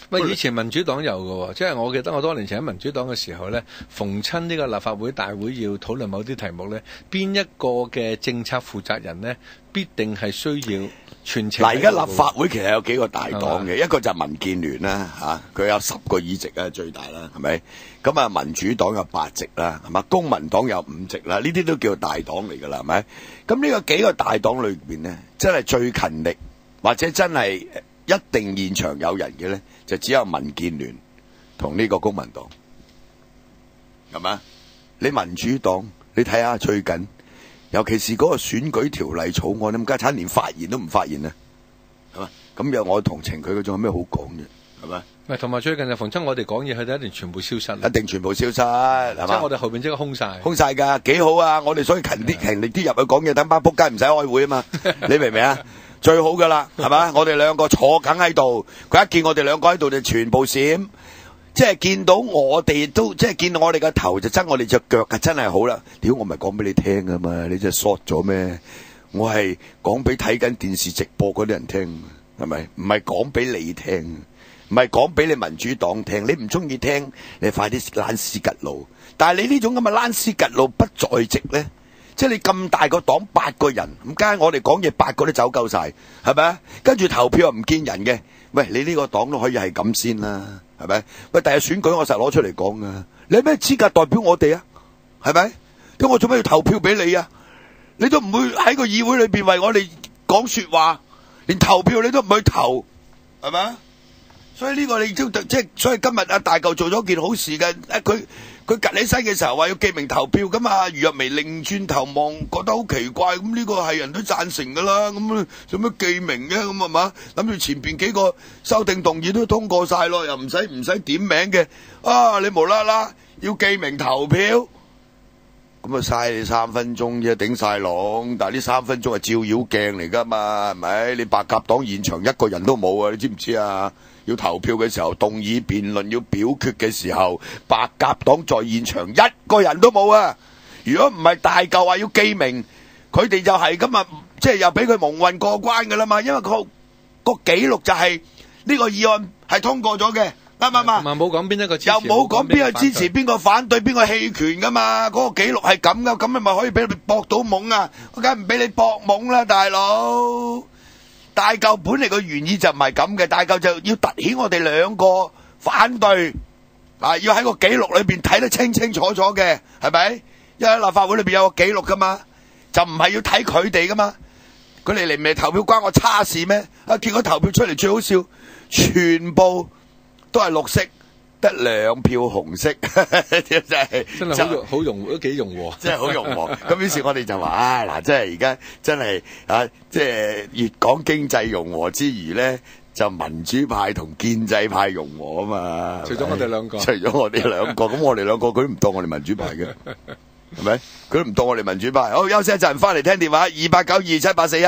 喂，以前民主黨有嘅喎，即係我記得我多年前喺民主黨嘅時候咧，逢親呢個立法會大會要討論某啲題目咧，邊一個嘅政策負責人咧，必定係需要全程。 嗱，而家立法會其實有幾個大黨嘅，一個就係民建聯啦，嚇，佢有十個議席啊，最大啦，係咪？咁啊，民主黨有八席啦，係嘛？公民黨有五席啦，呢啲都叫大黨嚟㗎啦，係咪？咁呢個幾個大黨裏邊咧，真係最勤力或者真係一定現場有人嘅咧，就只有民建聯同呢個公民黨，係嘛？你民主黨，你睇下最近，尤其是嗰個選舉條例草案，咁家產連發言都唔發言啊，係嘛？咁有我同情佢，佢仲有咩好講嘅，係嘛？ 咪同埋最近就逢親我哋講嘢，佢哋一定全部消失， 一定全部消失，係嘛？ 即係我哋後邊即刻空晒， 空晒㗎，幾好啊！我哋所以勤啲勤力啲入去講嘢，等班仆街唔使開會啊嘛，你明唔明啊？最好噶啦，係嘛？我哋兩個坐緊喺度，佢一見我哋兩個喺度就全部閃，即係見到我哋都即係見到我哋個頭就憎我哋隻腳啊！真係好啦，屌我咪講俾你聽噶嘛，你真係 short 咗咩？我係講俾睇緊電視直播嗰啲人聽，係咪？唔係講俾你聽，唔係講俾你民主黨聽。你唔中意聽，你快啲躝屍趌路。但係你呢種咁嘅躝屍趌路不在席咧？即係你咁大個黨八個人，咁梗係我哋講嘢八個都走夠晒，係咪啊？跟住投票又唔見人嘅，喂，你呢個黨都可以係咁先啦，係咪？喂，第日選舉我實攞出嚟講噶，你有咩資格代表我哋啊？係咪？咁我做咩要投票俾你啊？你都唔會喺個議會裏邊為我哋講說話，連投票你都唔去投，係咪啊？所以呢個你都即係，所以今日阿大嚿做咗件好事嘅，誒佢。佢趌起身嘅時候話要記名投票，咁啊余若薇擰轉頭望，覺得好奇怪，咁呢個係人都贊成噶啦，咁做咩記名嘅？咁係嘛？諗住前邊幾個修訂動議都通過晒咯，又唔使唔使點名嘅，啊你無啦啦要記名投票，咁啊嘥你三分鐘啫，頂晒籠，但係呢三分鐘係照妖鏡嚟噶嘛，係咪？你白鴿黨現場一個人都冇啊，你知唔知啊？要投票嘅時候，動議辯論要表決嘅時候，白鴿黨在現場一個人都冇啊！如果唔係大嚿話要記名，佢哋就係咁啊，即係又俾佢蒙混過關噶啦嘛，因為個個記錄就係呢個議案係通過咗嘅，啱唔啱啊？ 冇講邊一個支持， 又冇講邊個支持，邊個反對，邊個棄權噶嘛？嗰個記錄係咁噶，咁你咪可以俾你搏到懵啊！我梗係唔俾你搏懵啦，大佬！大嚿本嚟個原意就唔係咁嘅，大嚿就要凸顯我哋兩個反對，啊，要喺個記錄裏邊睇得清清楚楚嘅，係咪？因為喺立法會裏邊有個記錄噶嘛，就唔係要睇佢哋噶嘛。佢哋嚟唔嚟投票關我叉事咩？啊，結果投票出嚟最好笑，全部都係綠色。得兩票紅色，真係真係好好融都幾融和， 真係好融和。咁於是我哋就話：唉，嗱，真係而家真係啊，即係越講經濟融和之餘咧，就民主派同建制派融和啊嘛。 除咗我哋兩個， 除咗我哋兩個，咁我哋兩個佢都唔當我哋民主派嘅，係咪？佢都唔當我哋民主派。好，休息一陣，翻嚟聽電話，二八九二七八四一。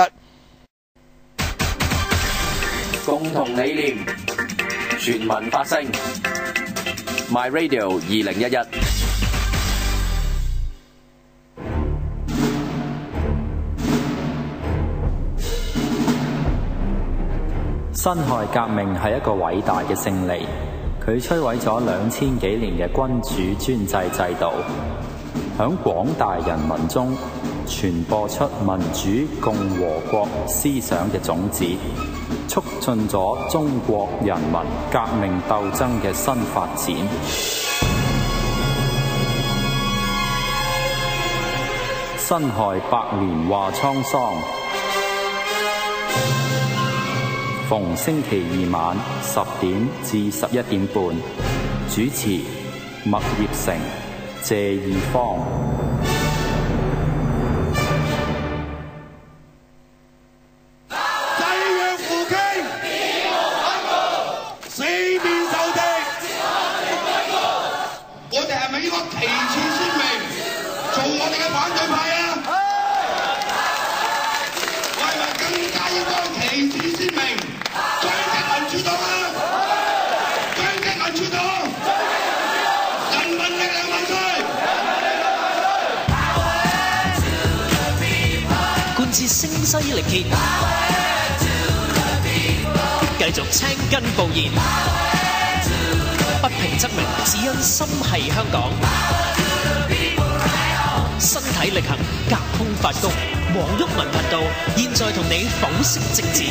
共同理念，全民發聲。My Radio 二零一一。 辛亥革命係一個偉大嘅勝利，佢摧毀咗兩千幾年嘅君主專制制度，響廣大人民中傳播出民主共和國思想嘅種子，促進咗中國人民革命鬥爭嘅新發展。辛亥百年話滄桑，逢星期二晚十點至十一點半，主持麥業成、謝義方。 聲嘶力竭，繼續青筋暴現， 不平則鳴，只因心係香港。身體力行，隔空發功。黃毓民頻道現在同你剖析政治。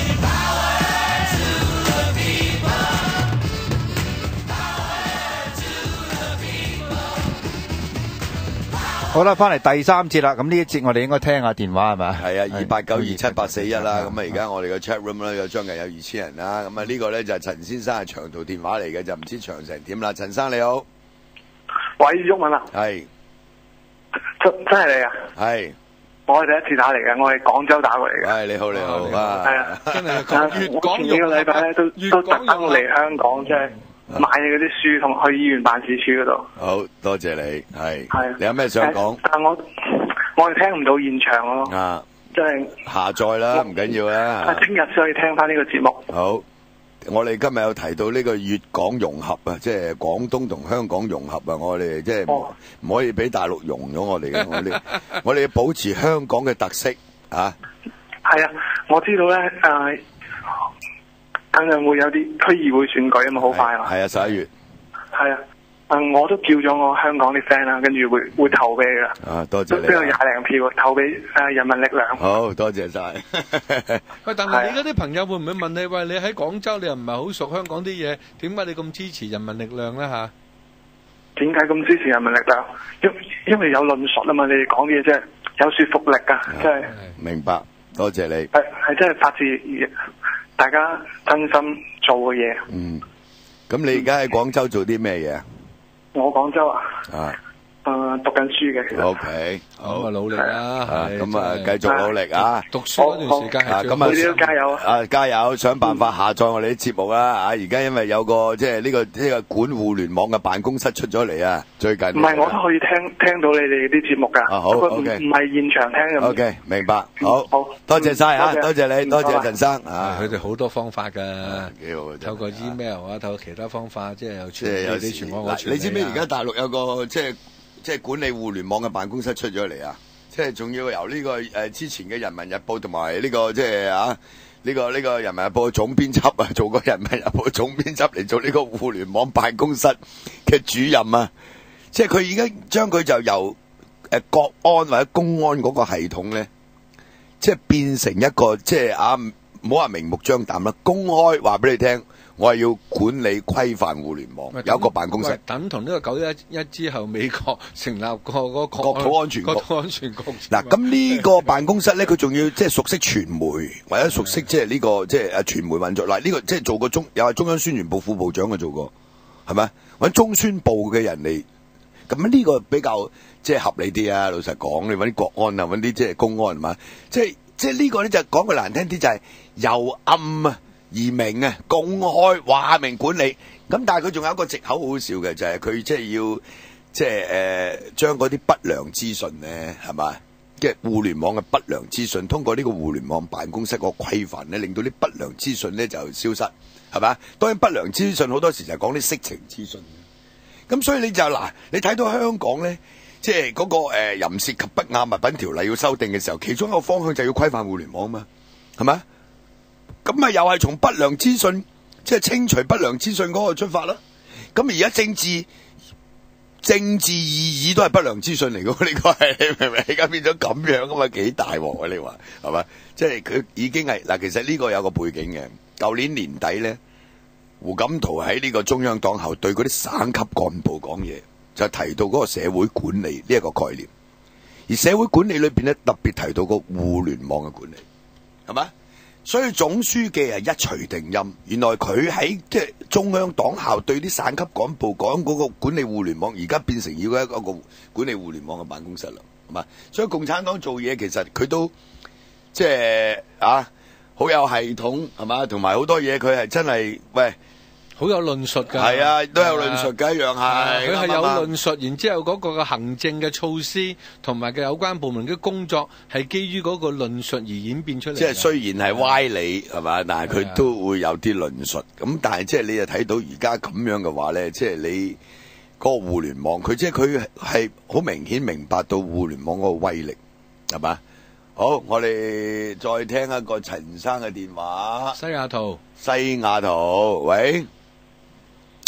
好啦，翻嚟第三節啦。咁呢一節我哋應該聽下電話係咪？ 係啊，二八九二七八四一啦。咁啊，而家我哋嘅 chat room 咧有將近有二千人啦。咁啊，呢個咧就係陳先生嘅長途電話嚟嘅，就唔知長成點啦。陳生你好， 喂，毓民啊， 係真真係你啊？ 係， 我係第一次打嚟嘅，我係廣州打過嚟嘅。 係你好，你好啊， 係啊， 真係我前幾個禮拜咧都都特登嚟香港，即係買你嗰啲書同去醫院辦事處嗰度。 好多謝你，係係， 你有咩想講？ 但我我係聽唔到現場咯， 啊， 即係下載啦，唔緊要啦。 聽日先可以聽翻呢個節目。 好。我哋今日有提到呢個粵港融合啊，即係廣東同香港融合啊，我哋即係唔可以俾大陸融咗我哋嘅，我哋我哋要保持香港嘅特色啊。 係啊，我知道咧，誒，等陣會有啲區議會選舉啊嘛，好快啊。 係啊，十一月。 係啊。誒，我都叫咗我香港啲 friend 啦，跟住會會投俾你啦。 啊，多謝你。 都有廿零票投俾誒人民力量。 好多謝晒。 喂，但係你嗰啲朋友會唔會問你？喂，你喺廣州，你又唔係好熟香港啲嘢，點解你咁支持人民力量咧？吓？ 點解咁支持人民力量？因因為有論述啊嘛，你哋講嘅嘢真係有說服力噶，真係。 明白，多謝你。 係係真係發自大家真心做嘅嘢。 嗯，咁你而家喺廣州做啲咩嘢？ 我廣州啊， 啊， 誒讀緊書嘅，其實。 O K， 好啊，努力啦， 咁啊，繼續努力啊！ 讀書嗰段時間係最咁啊， 你都加油啊！ 啊，加油，想辦法下載我哋啲節目啦！啊，而家因為有個即係呢個呢個管互聯網嘅辦公室出咗嚟啊，最近。 唔係，我都可以聽聽到你哋啲節目㗎。 啊，好，O K， 唔係現場聽嘅。 O K，明白，好，好，多謝晒啊，多謝你，多謝陳生啊， 佢哋好多方法㗎， 幾好， 透過 email 啊，透過其他方法，即係有即係有啲傳我你知唔知而家大陸有個即係即係管理互聯網嘅辦公室出咗嚟啊？即係仲要由呢、這個誒、呃、之前嘅《人民日報》同埋呢個即係啊呢、這個呢、這個《人民日報》嘅總編輯啊，做過《人民日報》總編輯嚟做呢個互聯網辦公室嘅主任啊！即係佢已經將佢就由誒、呃、國安或者公安嗰個系統咧，即係變成一個即係啊唔好話明目張膽啦，公開話俾你聽。我係要管理規範互聯網，有一個辦公室， 等同呢個九一一之後，美國成立個嗰個國土安全局。 國土安全局嗱，咁呢個辦公室咧，佢仲要即係熟悉傳媒，或者熟悉即係呢個即係誒傳媒運作。嗱，呢個即係做過中，又係中央宣傳部副部長嘅做過，係咪？揾中宣部嘅人嚟，咁呢個比較即係合理啲啊！老實講，你揾啲國安啊，揾啲即係公安係嘛？即係即係呢個咧就講句難聽啲，就係由暗啊。而明啊，公開話明管理，咁但係佢仲有一個藉口好好笑嘅，就係佢即係要即係誒將嗰啲不良資訊咧，係嘛，即係互聯網嘅不良資訊，通過呢個互聯網辦公室個規範咧，令到啲不良資訊咧就消失，係嘛？當然不良資訊好多時就係講啲色情資訊，咁所以你就嗱，你睇到香港咧，即係嗰個誒淫褻及不雅物品條例要修訂嘅時候，其中一個方向就要規範互聯網啊嘛，係咪？咁咪又係從不良資訊，即係清除不良資訊嗰個出發啦。咁而家政治政治意義都係不良資訊嚟嘅，呢個係你明唔明？而家變咗咁樣啊嘛，幾大鑊啊！你話係嘛？即係佢已經係嗱，其實呢個有個背景嘅。舊年年底咧，胡錦濤喺呢個中央黨校對嗰啲省級幹部講嘢，就提到嗰個社會管理呢一個概念。而社會管理裏邊咧，特別提到個互聯網嘅管理，係嘛？所以總書記係一錘定音，原來佢喺即係中央黨校對啲省級幹部講嗰個管理互聯網，而家變成要一個管理互聯網嘅辦公室啦，係嘛？所以共產黨做嘢其實佢都即係啊好有系統，係嘛？同埋好多嘢佢係真係喂。 好有論述㗎， 係啊，都有論述嘅一樣係。 佢係有論述，然之後嗰個嘅行政嘅措施同埋嘅有關部門嘅工作係基於嗰個論述而演變出嚟。 即係雖然係歪理係嘛，但係佢都會有啲論述。咁但係即係你又睇到而家咁樣嘅話咧，即係你嗰個互聯網，佢即係佢係好明顯明白到互聯網嗰個威力係嘛？好，我哋再聽一個陳生嘅電話。 西雅圖， 西雅圖，喂。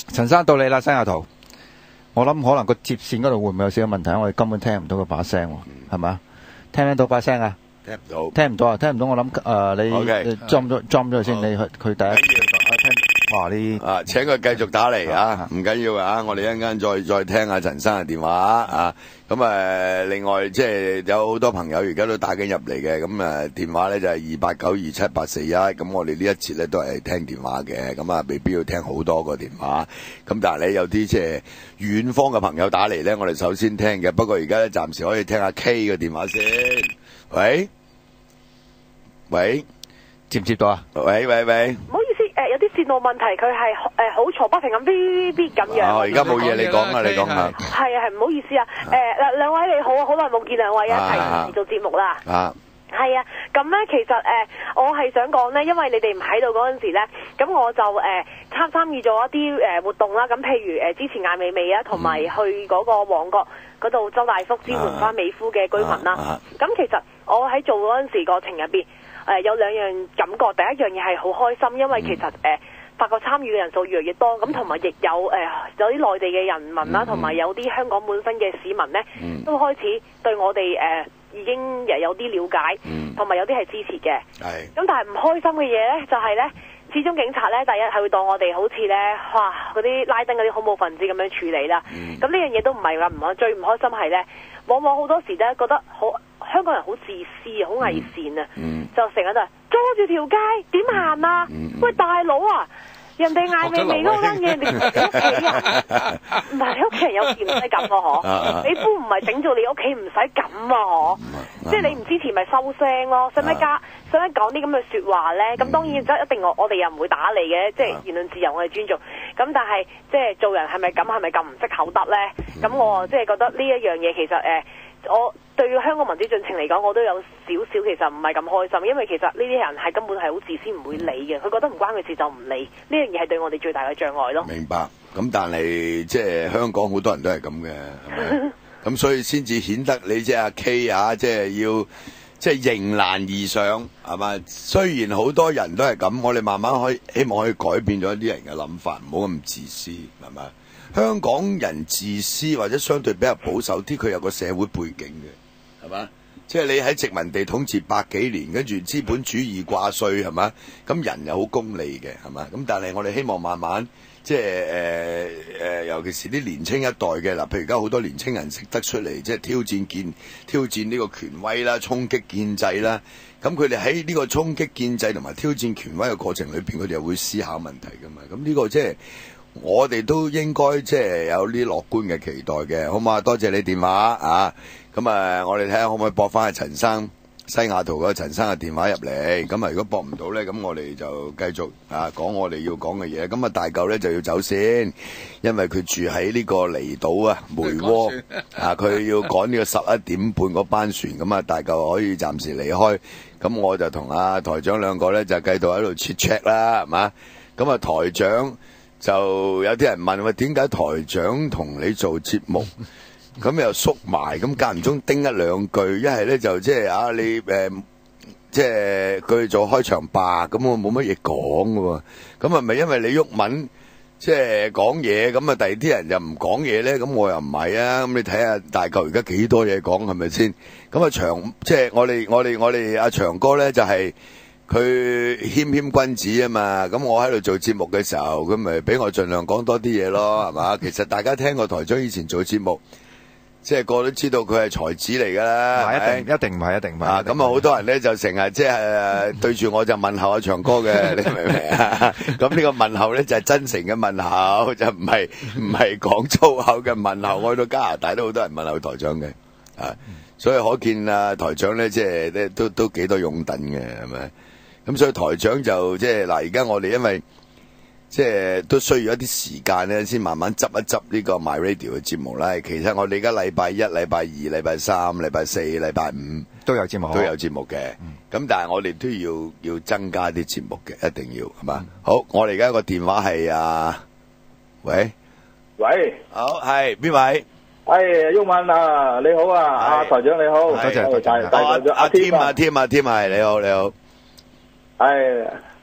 陳生到你啦，西雅圖。我諗可能個接線嗰度會唔會有少少問題？我哋根本聽唔到佢把聲喎，係咪啊？聽唔聽到把聲啊？ 聽唔到， 聽唔到啊！聽唔到，我諗誒你 OK 你裝咗裝咗佢先，你佢佢第一哇呢啊，請佢繼續打嚟啊，唔緊要啊，我哋一陣間再再聽下陳生嘅電話啊。咁誒，另外即係有好多朋友而家都打緊入嚟嘅，咁誒電話咧就係二八九二七八四一，咁我哋呢一節咧都係聽電話嘅，咁啊未必要聽好多個電話，咁但係咧有啲即係遠方嘅朋友打嚟咧，我哋首先聽嘅，不過而家咧暫時可以聽下 K 嘅電話先，喂喂，接唔接到啊？喂喂喂， 唔好意思，誒有啲線路問題，佢係誒好嘈，不停咁嗶嗶咁樣。 哦，而家冇嘢你講啊，你講啊。 係啊係，唔好意思啊。誒嗱，兩位你好啊，好耐冇見兩位一齊做節目啦。 啊。 係啊，咁咧其實誒、呃，我係想講咧，因為你哋唔喺度嗰陣時咧，咁我就誒參參與咗一啲誒活動啦。咁譬如誒、呃、支持艾未未啊，同埋去嗰個旺角嗰度周大福支援翻美孚嘅居民啦。咁、啊啊、其實我喺做嗰陣時過程入邊誒有兩樣感覺，第一樣嘢係好開心，因為其實誒、呃、發覺參與嘅人數越嚟越多，咁同埋亦有誒、呃、有啲內地嘅人民啦，同埋有啲香港本身嘅市民咧，都開始對我哋誒。呃已經有啲了解，同埋有啲係支持嘅。咁但係唔開心嘅嘢呢，就係呢，始終警察呢，第一係會當我哋好似呢，哇嗰啲拉登嗰啲恐怖分子咁樣處理啦。咁呢樣嘢都唔係話唔開，最唔開心係呢，往往好多時呢覺得好香港人好自私啊，好偽善啊，嗯、就成日都係阻住條街點行啊？嗯、喂大佬啊！人哋嗌未未嗰間嘢，你屋企人唔係你屋企人有事唔使咁啊！嗬，你都唔係整住你屋企唔使咁啊！嗬，即係你唔支持咪收聲咯，使乜加使乜講啲咁嘅説話咧？咁當然即一定我我哋又唔會打你嘅，即係言論自由我哋尊重。咁但係即係做人係咪咁係咪咁唔識口德咧？咁我即係覺得呢一樣嘢其實誒。呃我對香港民主進程嚟講，我都有少少其實唔係咁開心，因為其實呢啲人係根本係好自私，唔會理嘅。佢覺得唔關佢事就唔理，呢樣嘢係對我哋最大嘅障礙咯。明白。咁但係即係香港好多人都係咁嘅，係咪？咁所以先至顯得你即係阿 K 啊，即係要即係迎難而上，係嘛？雖然好多人都係咁，我哋慢慢可以希望可以改變咗一啲人嘅諗法，唔好咁自私，係咪？香港人自私或者相對比較保守啲，佢有個社會背景嘅，係嘛？即係你喺殖民地統治百幾年，跟住資本主義掛帥，係嘛？咁人又好功利嘅，係嘛？咁但係我哋希望慢慢即係誒誒，尤其是啲年青一代嘅嗱，譬如而家好多年青人識得出嚟，即係挑戰建挑戰呢個權威啦，衝擊建制啦。咁佢哋喺呢個衝擊建制同埋挑戰權威嘅過程裏邊，佢哋又會思考問題㗎嘛。咁呢個即係。我哋都應該即係有啲樂觀嘅期待嘅，好嘛？多謝你電話啊！咁啊，我哋睇下可唔可以駁翻阿陳生西雅圖嗰個陳生嘅電話入嚟。咁啊，如果駁唔到咧，咁我哋就繼續啊講我哋要講嘅嘢。咁啊，大嚿咧就要走先，因為佢住喺呢個離島啊梅窩啊，佢要趕呢個十一點半嗰班船。咁啊，大嚿可以暫時離開。咁我就同阿台長兩個咧就繼續喺度 check check 啦，係嘛？咁啊，台長。就有啲人問喂，點解台長同你做節目咁又縮埋，咁間唔中叮一兩句，一係咧就即係啊你誒，即係佢做開場白，咁我冇乜嘢講嘅喎，咁係咪因為你鬱文即係講嘢，咁啊第二啲人又唔講嘢咧？咁我又唔係啊，咁你睇下大嚿而家幾多嘢講係咪先？咁啊長即係我哋我哋我哋阿長哥咧就係。佢謙謙君子啊嘛，咁我喺度做節目嘅時候，佢咪俾我盡量講多啲嘢咯，係嘛？其實大家聽過台長以前做節目，即係個個都知道佢係才子嚟噶啦，一定一定唔係一定唔係啊！咁啊，好多人咧就成日即係對住我就問候阿長哥嘅，你明唔明啊？咁呢個問候咧就係真誠嘅問候，就唔係唔係講粗口嘅問候。我去到加拿大都好多人問候台長嘅，啊，所以可見啊台長咧即係咧都都幾多擁躉嘅，係咪？咁所以台長就即係嗱，而家我哋因為即係都需要一啲時間咧，先慢慢執一執呢個 My Radio 嘅節目啦。其實我哋而家禮拜一、禮拜二、禮拜三、禮拜四、禮拜五都有節目，都有節目嘅。咁、嗯、但係我哋都要要增加啲節目嘅，一定要係嘛、嗯？好，我哋而家個電話係啊，喂喂，好係邊位？係毓民啊，你好啊，阿台長你好，多謝多謝。阿阿添啊添啊添係你好你好。係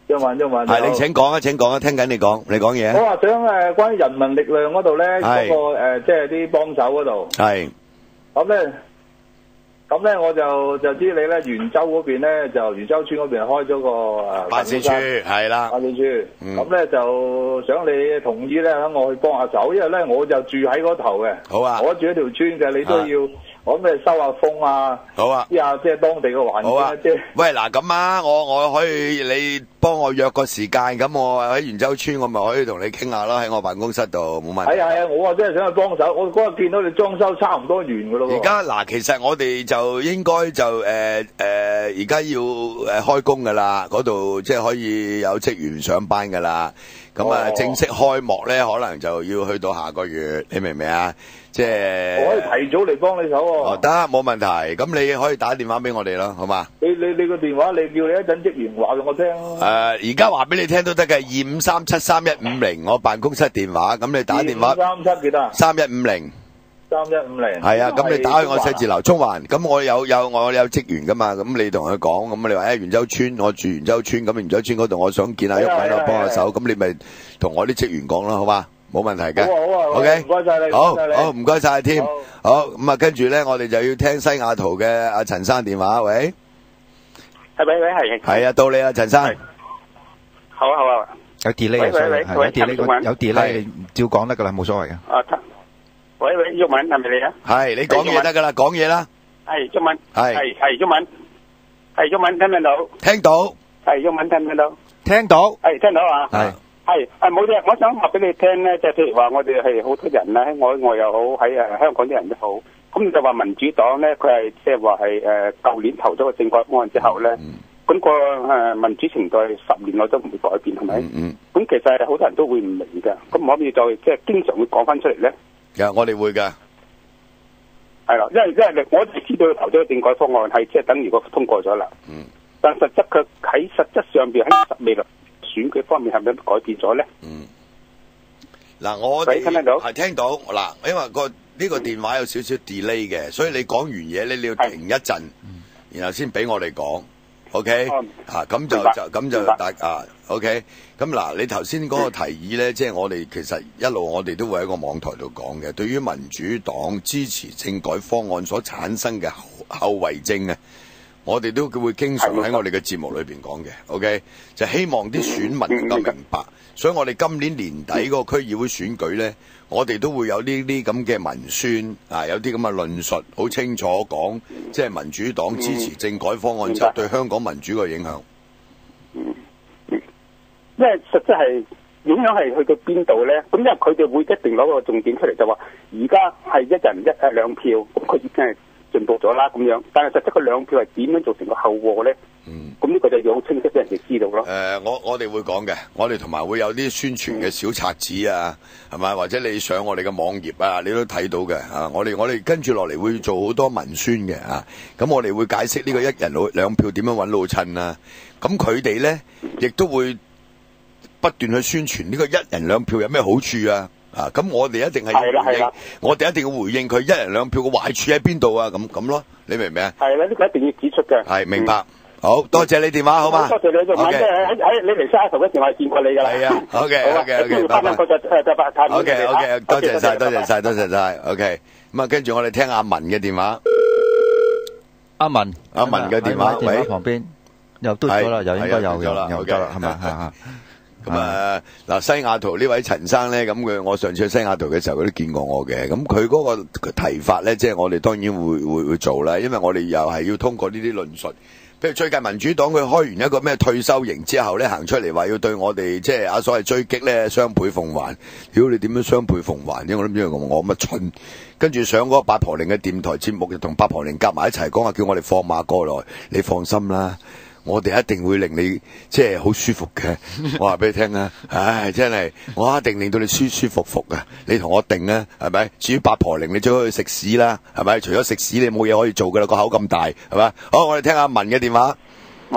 張文張文。 係你請講啊，請講啊，聽緊你講，你講嘢。 我話想誒關於人民力量嗰度咧，嗰個誒即係啲幫手嗰度。 係。咁咧。咁咧我就就知你咧元州嗰邊咧就元州村嗰邊開咗個誒辦事處係啦， 辦事處。咁咧、嗯、就想你同意咧，等我去幫下手，因為咧我就住喺嗰頭嘅。 好啊， 我住一條村嘅，你都要我咩收下風啊？ 好啊， 知下即係當地嘅環境啊，即係。 喂，嗱咁啊，我我可以你幫我約個時間，咁我喺元州村我咪可以同你傾下咯，喺我辦公室度冇問題。 係啊係啊，我啊真係想去幫手，我嗰日見到你裝修差唔多完噶咯。 而家嗱，其實我哋就應該就誒誒，而家要誒開工噶啦，嗰度即係可以有職員上班噶啦。咁啊，正式開幕咧，可能就要去到下個月，你明唔明啊？即係我可以提早嚟幫你手喎。 哦，得，冇問題。咁你可以打電話俾我哋咯，好嘛？ 你你你個電話，你叫你一陣職員話俾我聽咯。 誒，而家話俾你聽都得嘅，二五三七三一五零，我辦公室電話。咁你打電話。 三七幾多啊？ 三一五零。 三一五零。 係啊，咁你打去我寫字樓中環，咁我有有我有職員噶嘛，咁你同佢講，咁你話誒元州村，我住元州村，咁元州村嗰度我想見下毓民，我幫下手，咁你咪同我啲職員講咯，好嘛？冇問題嘅。 好啊好啊。 OK， 唔該晒你。 好，好唔該晒添。好，咁啊，跟住咧，我哋就要聽西雅圖嘅阿陳生電話，喂。 係喂喂係。 係啊，到你啊，陳生。 好啊好啊。 有 delay 啊，所以係有 delay，有 delay，照講得噶啦，冇所謂嘅。 啊，喂喂，毓民係咪你啊？ 係，你講嘢得噶啦，講嘢啦。 係毓民。 係係係毓民。係毓民聽唔聽到？ 聽到。 係毓民聽唔聽到？ 聽到。 係聽到啊。 係。 係誒冇嘢，我想話俾你聽咧，即係譬如話我哋係好多人咧，喺海外又好，喺誒香港啲人都好，咁就話民主黨咧，佢係即係話係誒舊年投咗個政改方案之後咧，咁個誒民主程度十年內都唔會改變，係咪？咁其實好多人都會唔明嘅，咁可唔可以再即係經常會講翻出嚟咧？ 有，我哋會㗎。 係啦，因為因為我哋知道佢投咗個政改方案係即係等於個通過咗啦。嗯。但實質佢喺實質上邊喺未來選舉方面係咪改變咗咧？ 嗯，嗱，我哋係聽到嗱，因為個呢個電話有少少 delay 嘅，所以你講完嘢咧，你要停一陣，然後先俾我哋講 ，OK？嚇，咁就就咁就大啊 ，OK？咁嗱，你頭先嗰個提議咧，即係我哋其實一路我哋都會喺個網台度講嘅，對於民主黨支持政改方案所產生嘅後後遺症啊。我哋都會經常喺我哋嘅節目裏邊講嘅 ，OK？就希望啲選民能夠明白，所以我哋今年年底嗰個區議會選舉呢，我哋都會有呢啲咁嘅文宣啊，有啲咁嘅論述，好清楚講，即係民主黨支持政改方案之後對香港民主嘅影響。 嗯，因為實質係影響係去到邊度呢？咁因為佢哋會一定攞個重點出嚟，就話而家係一人一誒兩票，咁佢已經係進步咗啦，咁樣，但係實質個兩票係點樣造成個後禍咧？嗯，咁呢個就要好清晰俾人哋知道咯。誒、 呃，我我哋會講嘅，我哋同埋會有啲宣傳嘅小冊子啊，係咪？或者你上我哋嘅網頁啊，你都睇到嘅啊。我哋我哋跟住落嚟會做好多文宣嘅啊。咁我哋會解釋呢個一人老兩票點樣揾老襯啊。咁佢哋咧亦都會不斷去宣傳呢個一人兩票有咩好處啊。啊！咁我哋一定係要回應，我哋一定要回應佢一人兩票嘅壞處喺邊度啊？咁咁咯，你明唔明啊？ 係啦，呢個一定要指出嘅。 係明白，好多謝你電話，好嘛？ 多謝你，仲喺喺喺你嚟沙頭嘅電話見過你㗎啦。 係啊，OK，OK，OK，拜拜。OK，OK，多謝晒，多謝晒，多謝晒。OK，咁啊，跟住我哋聽阿文嘅電話。 阿文， 阿文嘅電話，喂， 旁邊又嘟咗啦，又應該有有有得啦，係咪啊？ 咁啊，嗱，西雅圖呢位陳生咧，咁佢我上次去西雅圖嘅時候，佢都見過我嘅。咁佢嗰個提法咧，即係我哋當然會會會做啦，因為我哋又係要通過呢啲論述。譬如最近民主黨佢開完一個咩退休營之後咧，行出嚟話要對我哋即係啊所謂追擊咧雙倍奉還。屌你點樣雙倍奉還啫？我諗住我乜春。跟住上嗰個八婆玲嘅電台節目，就同八婆玲夾埋一齊講話，叫我哋放馬過來。你放心啦。我哋一定會令你即係好舒服嘅，我話俾你聽啊！唉，真係我一定令到你舒舒服服嘅。你同我定啊，係咪？至於八婆玲，你最好去食屎啦，係咪？除咗食屎，你冇嘢可以做噶啦，個口咁大，係咪？好，我哋聽阿文嘅電話。 好，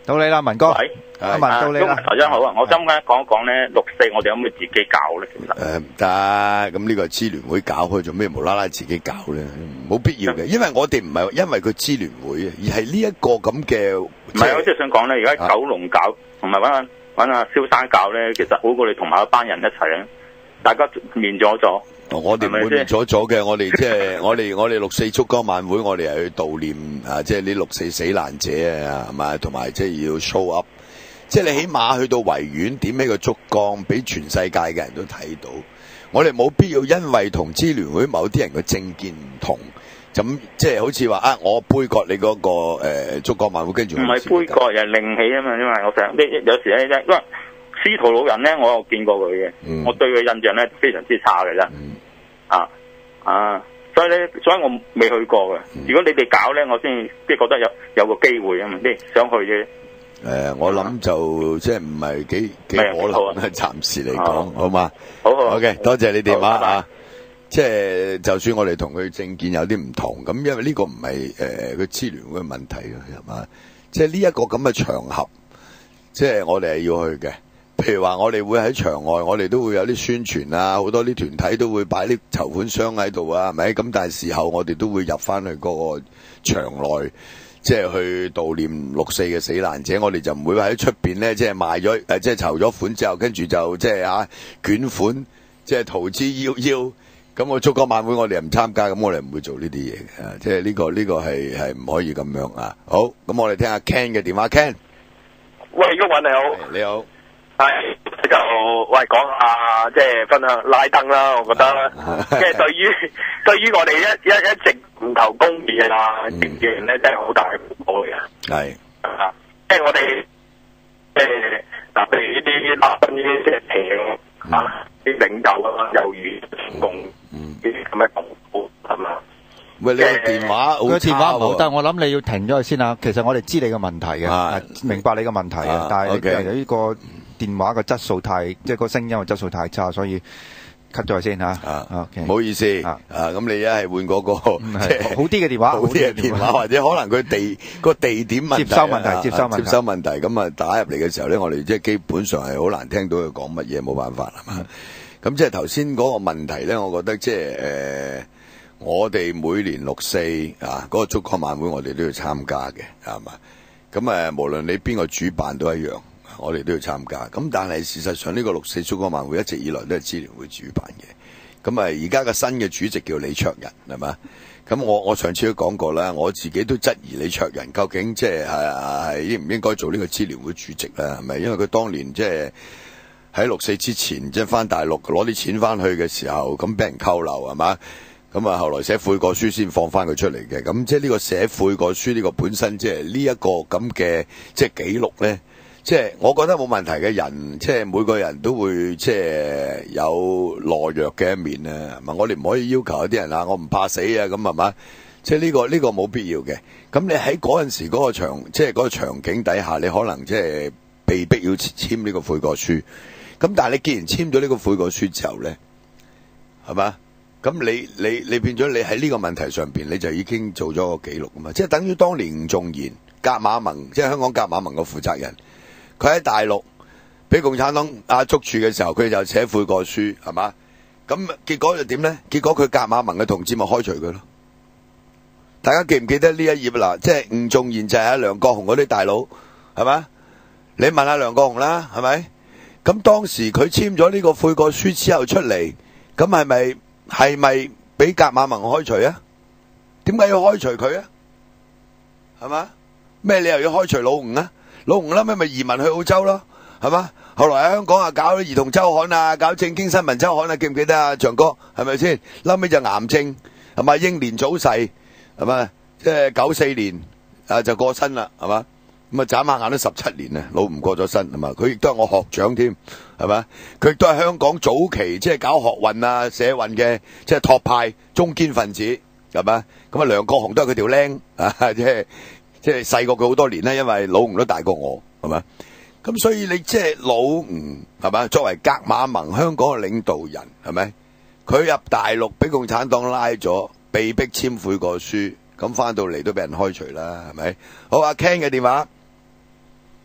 到你啦，文哥。 喂， 阿文到你啦。 頭先好啊，我想咧講一講咧六四，我哋可唔可以自己搞咧？其實誒唔得，咁呢個支聯會搞開，做咩無啦啦自己搞咧？冇必要嘅，因為我哋唔係因為佢支聯會啊，而係呢一個咁嘅。 唔係，我即係想講咧，而家九龍搞同埋揾揾阿蕭生搞咧，其實好過你同埋一班人一齊咧，大家面咗咗。 我哋唔會面咗咗嘅，我哋即係我哋我哋六四燭光晚會，我哋係去悼念啊，即係呢六四死難者啊，係嘛，同埋即係要 show up，即係你起碼去到維園點起個燭光，俾全世界嘅人都睇到。我哋冇必要因為同支聯會某啲人嘅政見唔同，咁即係好似話啊，我杯葛你嗰、那個誒燭光晚會，跟住唔係杯葛，又係另起啊嘛，因為我成日有時咧，因為司徒老人咧，我有見過佢嘅，嗯、我對佢印象咧非常之差嘅啫。嗯啊啊，所以咧，所以我未去過嘅。嗯、如果你哋搞咧，我先即係覺得有有個機會啊嘛，啲想去嘅。誒、 呃，我諗就即係唔係幾幾可能啊，暫時嚟講，好嘛？ 好好。 好嘅，多謝你電話啊！即係就算我哋同佢政見有啲唔同，咁因為呢個唔係誒佢支聯會嘅問題嘅，係嘛？即係呢一個咁嘅場合，即係我哋係要去嘅。譬如話我哋會喺場外，我哋都會有啲宣傳啊，好多啲團體都會擺啲籌款箱喺度啊，係咪？咁但係事後我哋都會入翻去嗰個場內，即係去悼念六四嘅死難者。我哋就唔會喺出邊咧，即係賣咗誒，即係籌咗款之後，跟住就即係啊捲款，即係逃之夭夭。咁我燭光晚會我哋又唔參加，咁我哋唔會做呢啲嘢嘅，即係呢個呢個係係唔可以咁樣啊。好，咁我哋聽下 Ken 嘅電話 ，Ken。 喂，毓民你好。 你好。 係就喂講下即係分享拉登啦，我覺得即係對於對於我哋一一一直唔求公義啊嘅人咧，真係好大嘅苦惱嘅。 係啊，即係我哋誒嗱，譬如呢啲拉登呢啲即係平啊啲領袖啊，猶如共呢啲咁嘅恐怖係嘛？ 喂，你個電話佢個電話唔好，但係我諗你要停咗佢先啊。其實我哋知你嘅問題嘅，明白你嘅問題嘅，但係由於個電話嘅質素太，即係個聲音嘅質素太差，所以 cut 咗佢先嚇。啊，唔好意思啊，咁你一係換嗰個即係好啲嘅電話， 好啲嘅電話，或者可能佢地個地點問題、 接收問題、接收問題、 接收問題，咁啊打入嚟嘅時候咧，我哋即係基本上係好難聽到佢講乜嘢，冇辦法係嘛。咁即係頭先嗰個問題咧，我覺得即係誒。我哋每年六四啊，嗰、那個燭光晚會我哋都要參加嘅，係嘛？咁誒，無論你邊個主辦都一樣，我哋都要參加。咁但係事實上呢個六四燭光晚會一直以來都係支聯會主辦嘅。咁啊，而家嘅新嘅主席叫李卓人，係嘛？咁我我上次都講過啦，我自己都質疑李卓人究竟即係係應唔應該做呢個支聯會主席咧？係咪？因為佢當年即係喺六四之前，即係翻大陸攞啲錢翻去嘅時候，咁俾人扣留係嘛？咁啊，後來寫悔過書先放翻佢出嚟嘅。咁即係呢個寫悔過書呢個本身，即係呢一個咁嘅即係記錄咧，即係我覺得冇問題嘅人，即係每個人都會即係有懦弱嘅一面啊。係嘛，我哋唔可以要求有啲人啊，我唔怕死啊，咁係嘛？即係呢個呢個冇必要嘅。咁你喺嗰陣時嗰個場，即係嗰個場景底下，你可能即係被逼要簽呢個悔過書。咁但係你既然簽咗呢個悔過書之後咧，係嘛？咁你你你變咗你喺呢個問題上邊，你就已經做咗個記錄啊嘛！即係等於當年吳仲賢革馬盟，即係香港革馬盟嘅負責人，佢喺大陸俾共產黨啊捉住嘅時候，佢就寫悔過書，係嘛？咁結果就點咧？結果佢革馬盟嘅同志咪開除佢咯？大家記唔記得呢一頁啦？即係吳仲賢就係阿梁國雄嗰啲大佬，係嘛？你問下梁國雄啦，係咪？咁當時佢簽咗呢個悔過書之後出嚟，咁係咪？係咪俾革馬盟開除啊？點解要開除佢啊？係嘛？咩理由要開除老吳啊？老吳啦，咪咪移民去澳洲咯，係嘛？後來喺香港啊，搞兒童周刊啊，搞正經新聞周刊啊，記唔記得啊？長哥係咪先？後尾就癌症，係咪英年早逝？係嘛？即係九四年啊就過身啦，係嘛？咁啊眨下眼都十七年啊，老吳過咗身係嘛？佢亦都係我學長添，係嘛？佢亦都係香港早期即係搞學運啊、社運嘅即係托派中堅分子，係嘛？咁啊梁國雄都係佢條僆啊，即係即係細過佢好多年啦，因為老吳都大過我，係嘛？咁所以你即係老吳係嘛？作為革馬盟香港嘅領導人係咪？佢入大陸俾共產黨拉咗，被逼簽悔過書，咁翻到嚟都俾人開除啦，係咪？好，阿 Ken 嘅電話。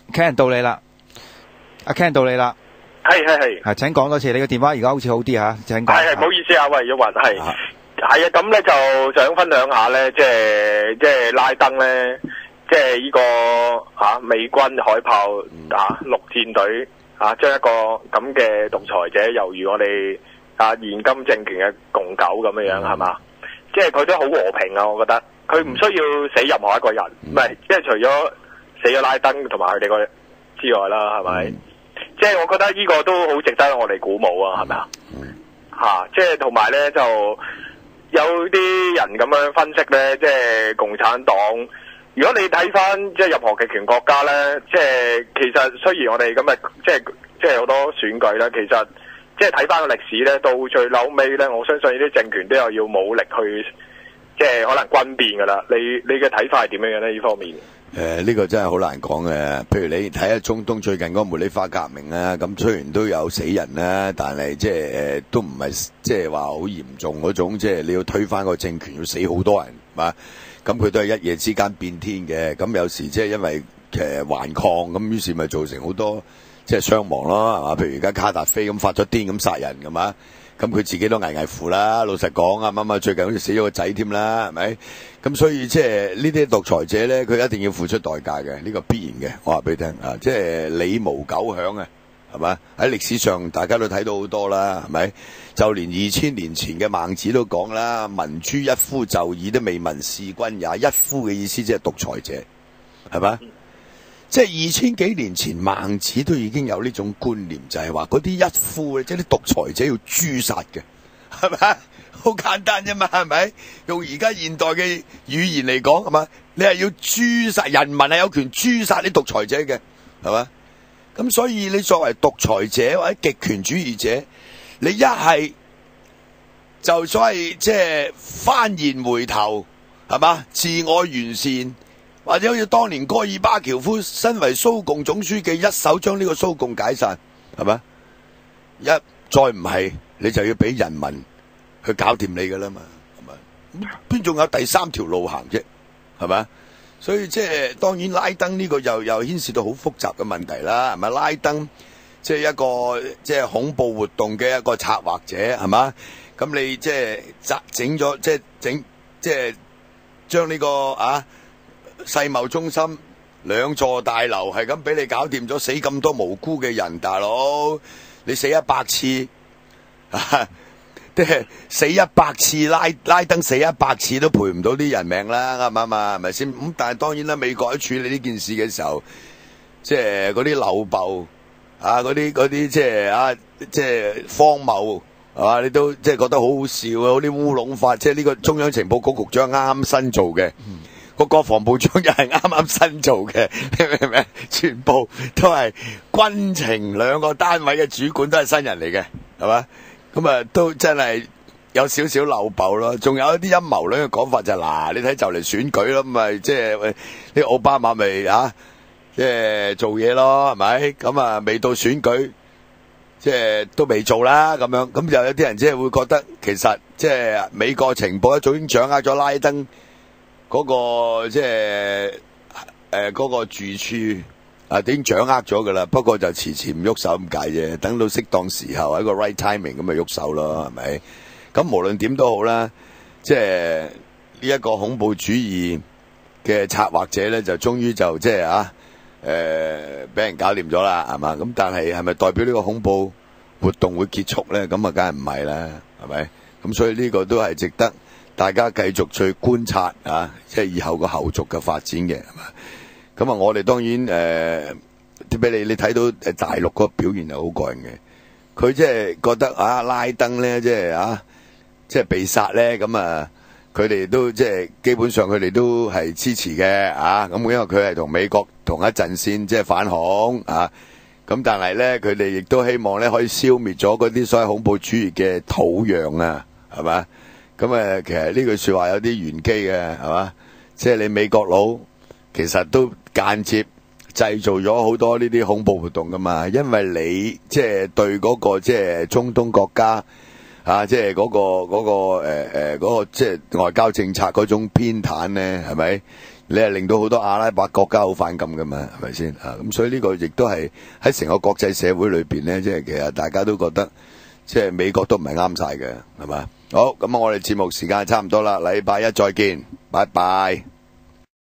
Ken 到你啦，阿 Ken 到你啦， 係係係， 係請講多次，你個電話而家好似好啲吓，請講。 係係，唔好意思啊，喂，玉雲係，係啊，咁咧就想分享下咧，即係即係拉登咧，即係呢個吓美軍海豹啊陸戰隊啊，將一個咁嘅獨裁者，猶如我哋啊現今政權嘅共狗咁樣樣係嘛？即係佢都好和平啊，我覺得佢唔需要死任何一個人，唔係即係除咗死咗拉登同埋佢哋個之外啦，係咪？嗯、即係我覺得呢個都好值得我哋鼓舞啊，係咪啊？嚇！即係同埋咧，就有啲人咁樣分析咧，即係共產黨。如果你睇翻即係任何極權國家咧，即係其實雖然我哋咁嘅即係即係好多選舉咧，其實即係睇翻個歷史咧，到最後尾咧，我相信呢啲政權都有要武力去即係可能軍變噶啦。你你嘅睇法係點樣樣咧？呢方面？ 誒、呃，呢、這個真係好難講嘅。譬如你睇下中東最近嗰個茉莉花革命啦，咁雖然都有死人啦，但係即係誒都唔係即係話好嚴重嗰種，即係你要推翻個政權要死好多人，係嘛？咁佢都係一夜之間變天嘅。咁有時即係因為誒頑抗，咁於是咪造成好多即係傷亡咯，係嘛？譬如而家卡達菲咁發咗癲咁殺人，係嘛？咁佢自己都危危乎啦，老實講啊，啱啱最近好似死咗個仔添啦，係咪？咁所以即係呢啲獨裁者咧，佢一定要付出代價嘅，呢個必然嘅。我話俾你聽啊，即係理無狗響啊，係咪？喺歷史上大家都睇到好多啦，係咪？就連二千年前嘅孟子都講啦，民諸一夫就義，都未聞弒君也。一夫嘅意思即係獨裁者，係咪？即係二千幾年前，孟子都已經有呢種觀念，就係話嗰啲一夫即係啲獨裁者要誅殺嘅，係咪？好簡單啫嘛，係咪？用而家現代嘅語言嚟講，係嘛？你係要誅殺，人民係有權誅殺啲獨裁者嘅，係嘛？咁所以你作為獨裁者或者極權主義者，你一係就所謂即係幡然回頭，係嘛？自我完善。或者好似當年戈爾巴喬夫身為蘇共總書記，一手將呢個蘇共解散，係咪？一再唔係，你就要俾人民去搞掂你噶啦嘛，係咪？邊仲有第三條路行啫？係咪？所以即係當然拉登呢個又又牽涉到好複雜嘅問題啦，係咪？拉登即係一個即係恐怖活動嘅一個策劃者，係嘛？咁你即係整咗即係整即係將呢個啊？世貿中心兩座大樓係咁俾你搞掂咗，死咁多無辜嘅人，大佬你死一百次，即係死一百次，拉拉登死一百次都賠唔到啲人命啦，啱唔啱啊？係咪先？咁但係當然啦，美國喺處理呢件事嘅時候，即係嗰啲漏報啊，嗰啲嗰啲即係啊，即係荒謬係嘛？你都即係覺得好好笑啊！嗰啲烏龍法，即係呢個中央情報局局長啱啱新做嘅。嗯個國防部長又係啱啱新做嘅，你明唔明？全部都係軍情兩個單位嘅主管都係新人嚟嘅，係嘛？咁啊，都真係有少少漏爆咯。仲有一啲陰謀論嘅講法就係、是、嗱，你睇就嚟選舉啦，咁咪即係啲奧巴馬咪啊，即係做嘢咯，係咪？咁啊，未到選舉，即係都未做啦，咁樣咁就有啲人即係會覺得，其實即係美國情報一早已經掌握咗拉登。嗰、那個即係誒嗰個住處啊，已經掌握咗噶啦，不過就遲遲唔喐手咁解啫。等到適當時候喺個 right timing 咁咪喐手咯，係咪？咁無論點都好啦，即係呢一個恐怖主義嘅策劃者咧，就終於就即係啊誒俾人搞掂咗啦，係嘛？咁但係係咪代表呢個恐怖活動會結束咧？咁啊，梗係唔係啦，係咪？咁所以呢個都係值得大家繼續去觀察啊，即係以後個後續嘅發展嘅，係嘛？咁啊，我哋當然誒，啲俾你你睇到誒大陸嗰個表現係好過癮嘅。佢即係覺得啊，拉登咧，即係啊，即係被殺咧，咁啊，佢哋都即係基本上佢哋都係支持嘅啊。咁因為佢係同美國同一陣線，即係反恐啊。咁但係咧，佢哋亦都希望咧可以消滅咗嗰啲所謂恐怖主義嘅土壤啊，係嘛？咁誒，其實呢句說話有啲玄機嘅，係嘛？即係你美國佬其實都間接製造咗好多呢啲恐怖活動噶嘛，因為你即係對嗰個即係中東國家啊，即係嗰個嗰個誒誒嗰個即係外交政策嗰種偏袒咧，係咪？ 你係令到好多阿拉伯國家好反感噶嘛，係咪先啊？咁所以呢個亦都係喺成個國際社會裏邊咧，即係其實大家都覺得即係美國都唔係啱晒嘅，係嘛？好，咁啊，我哋節目時間差唔多啦，禮拜一再見，拜拜。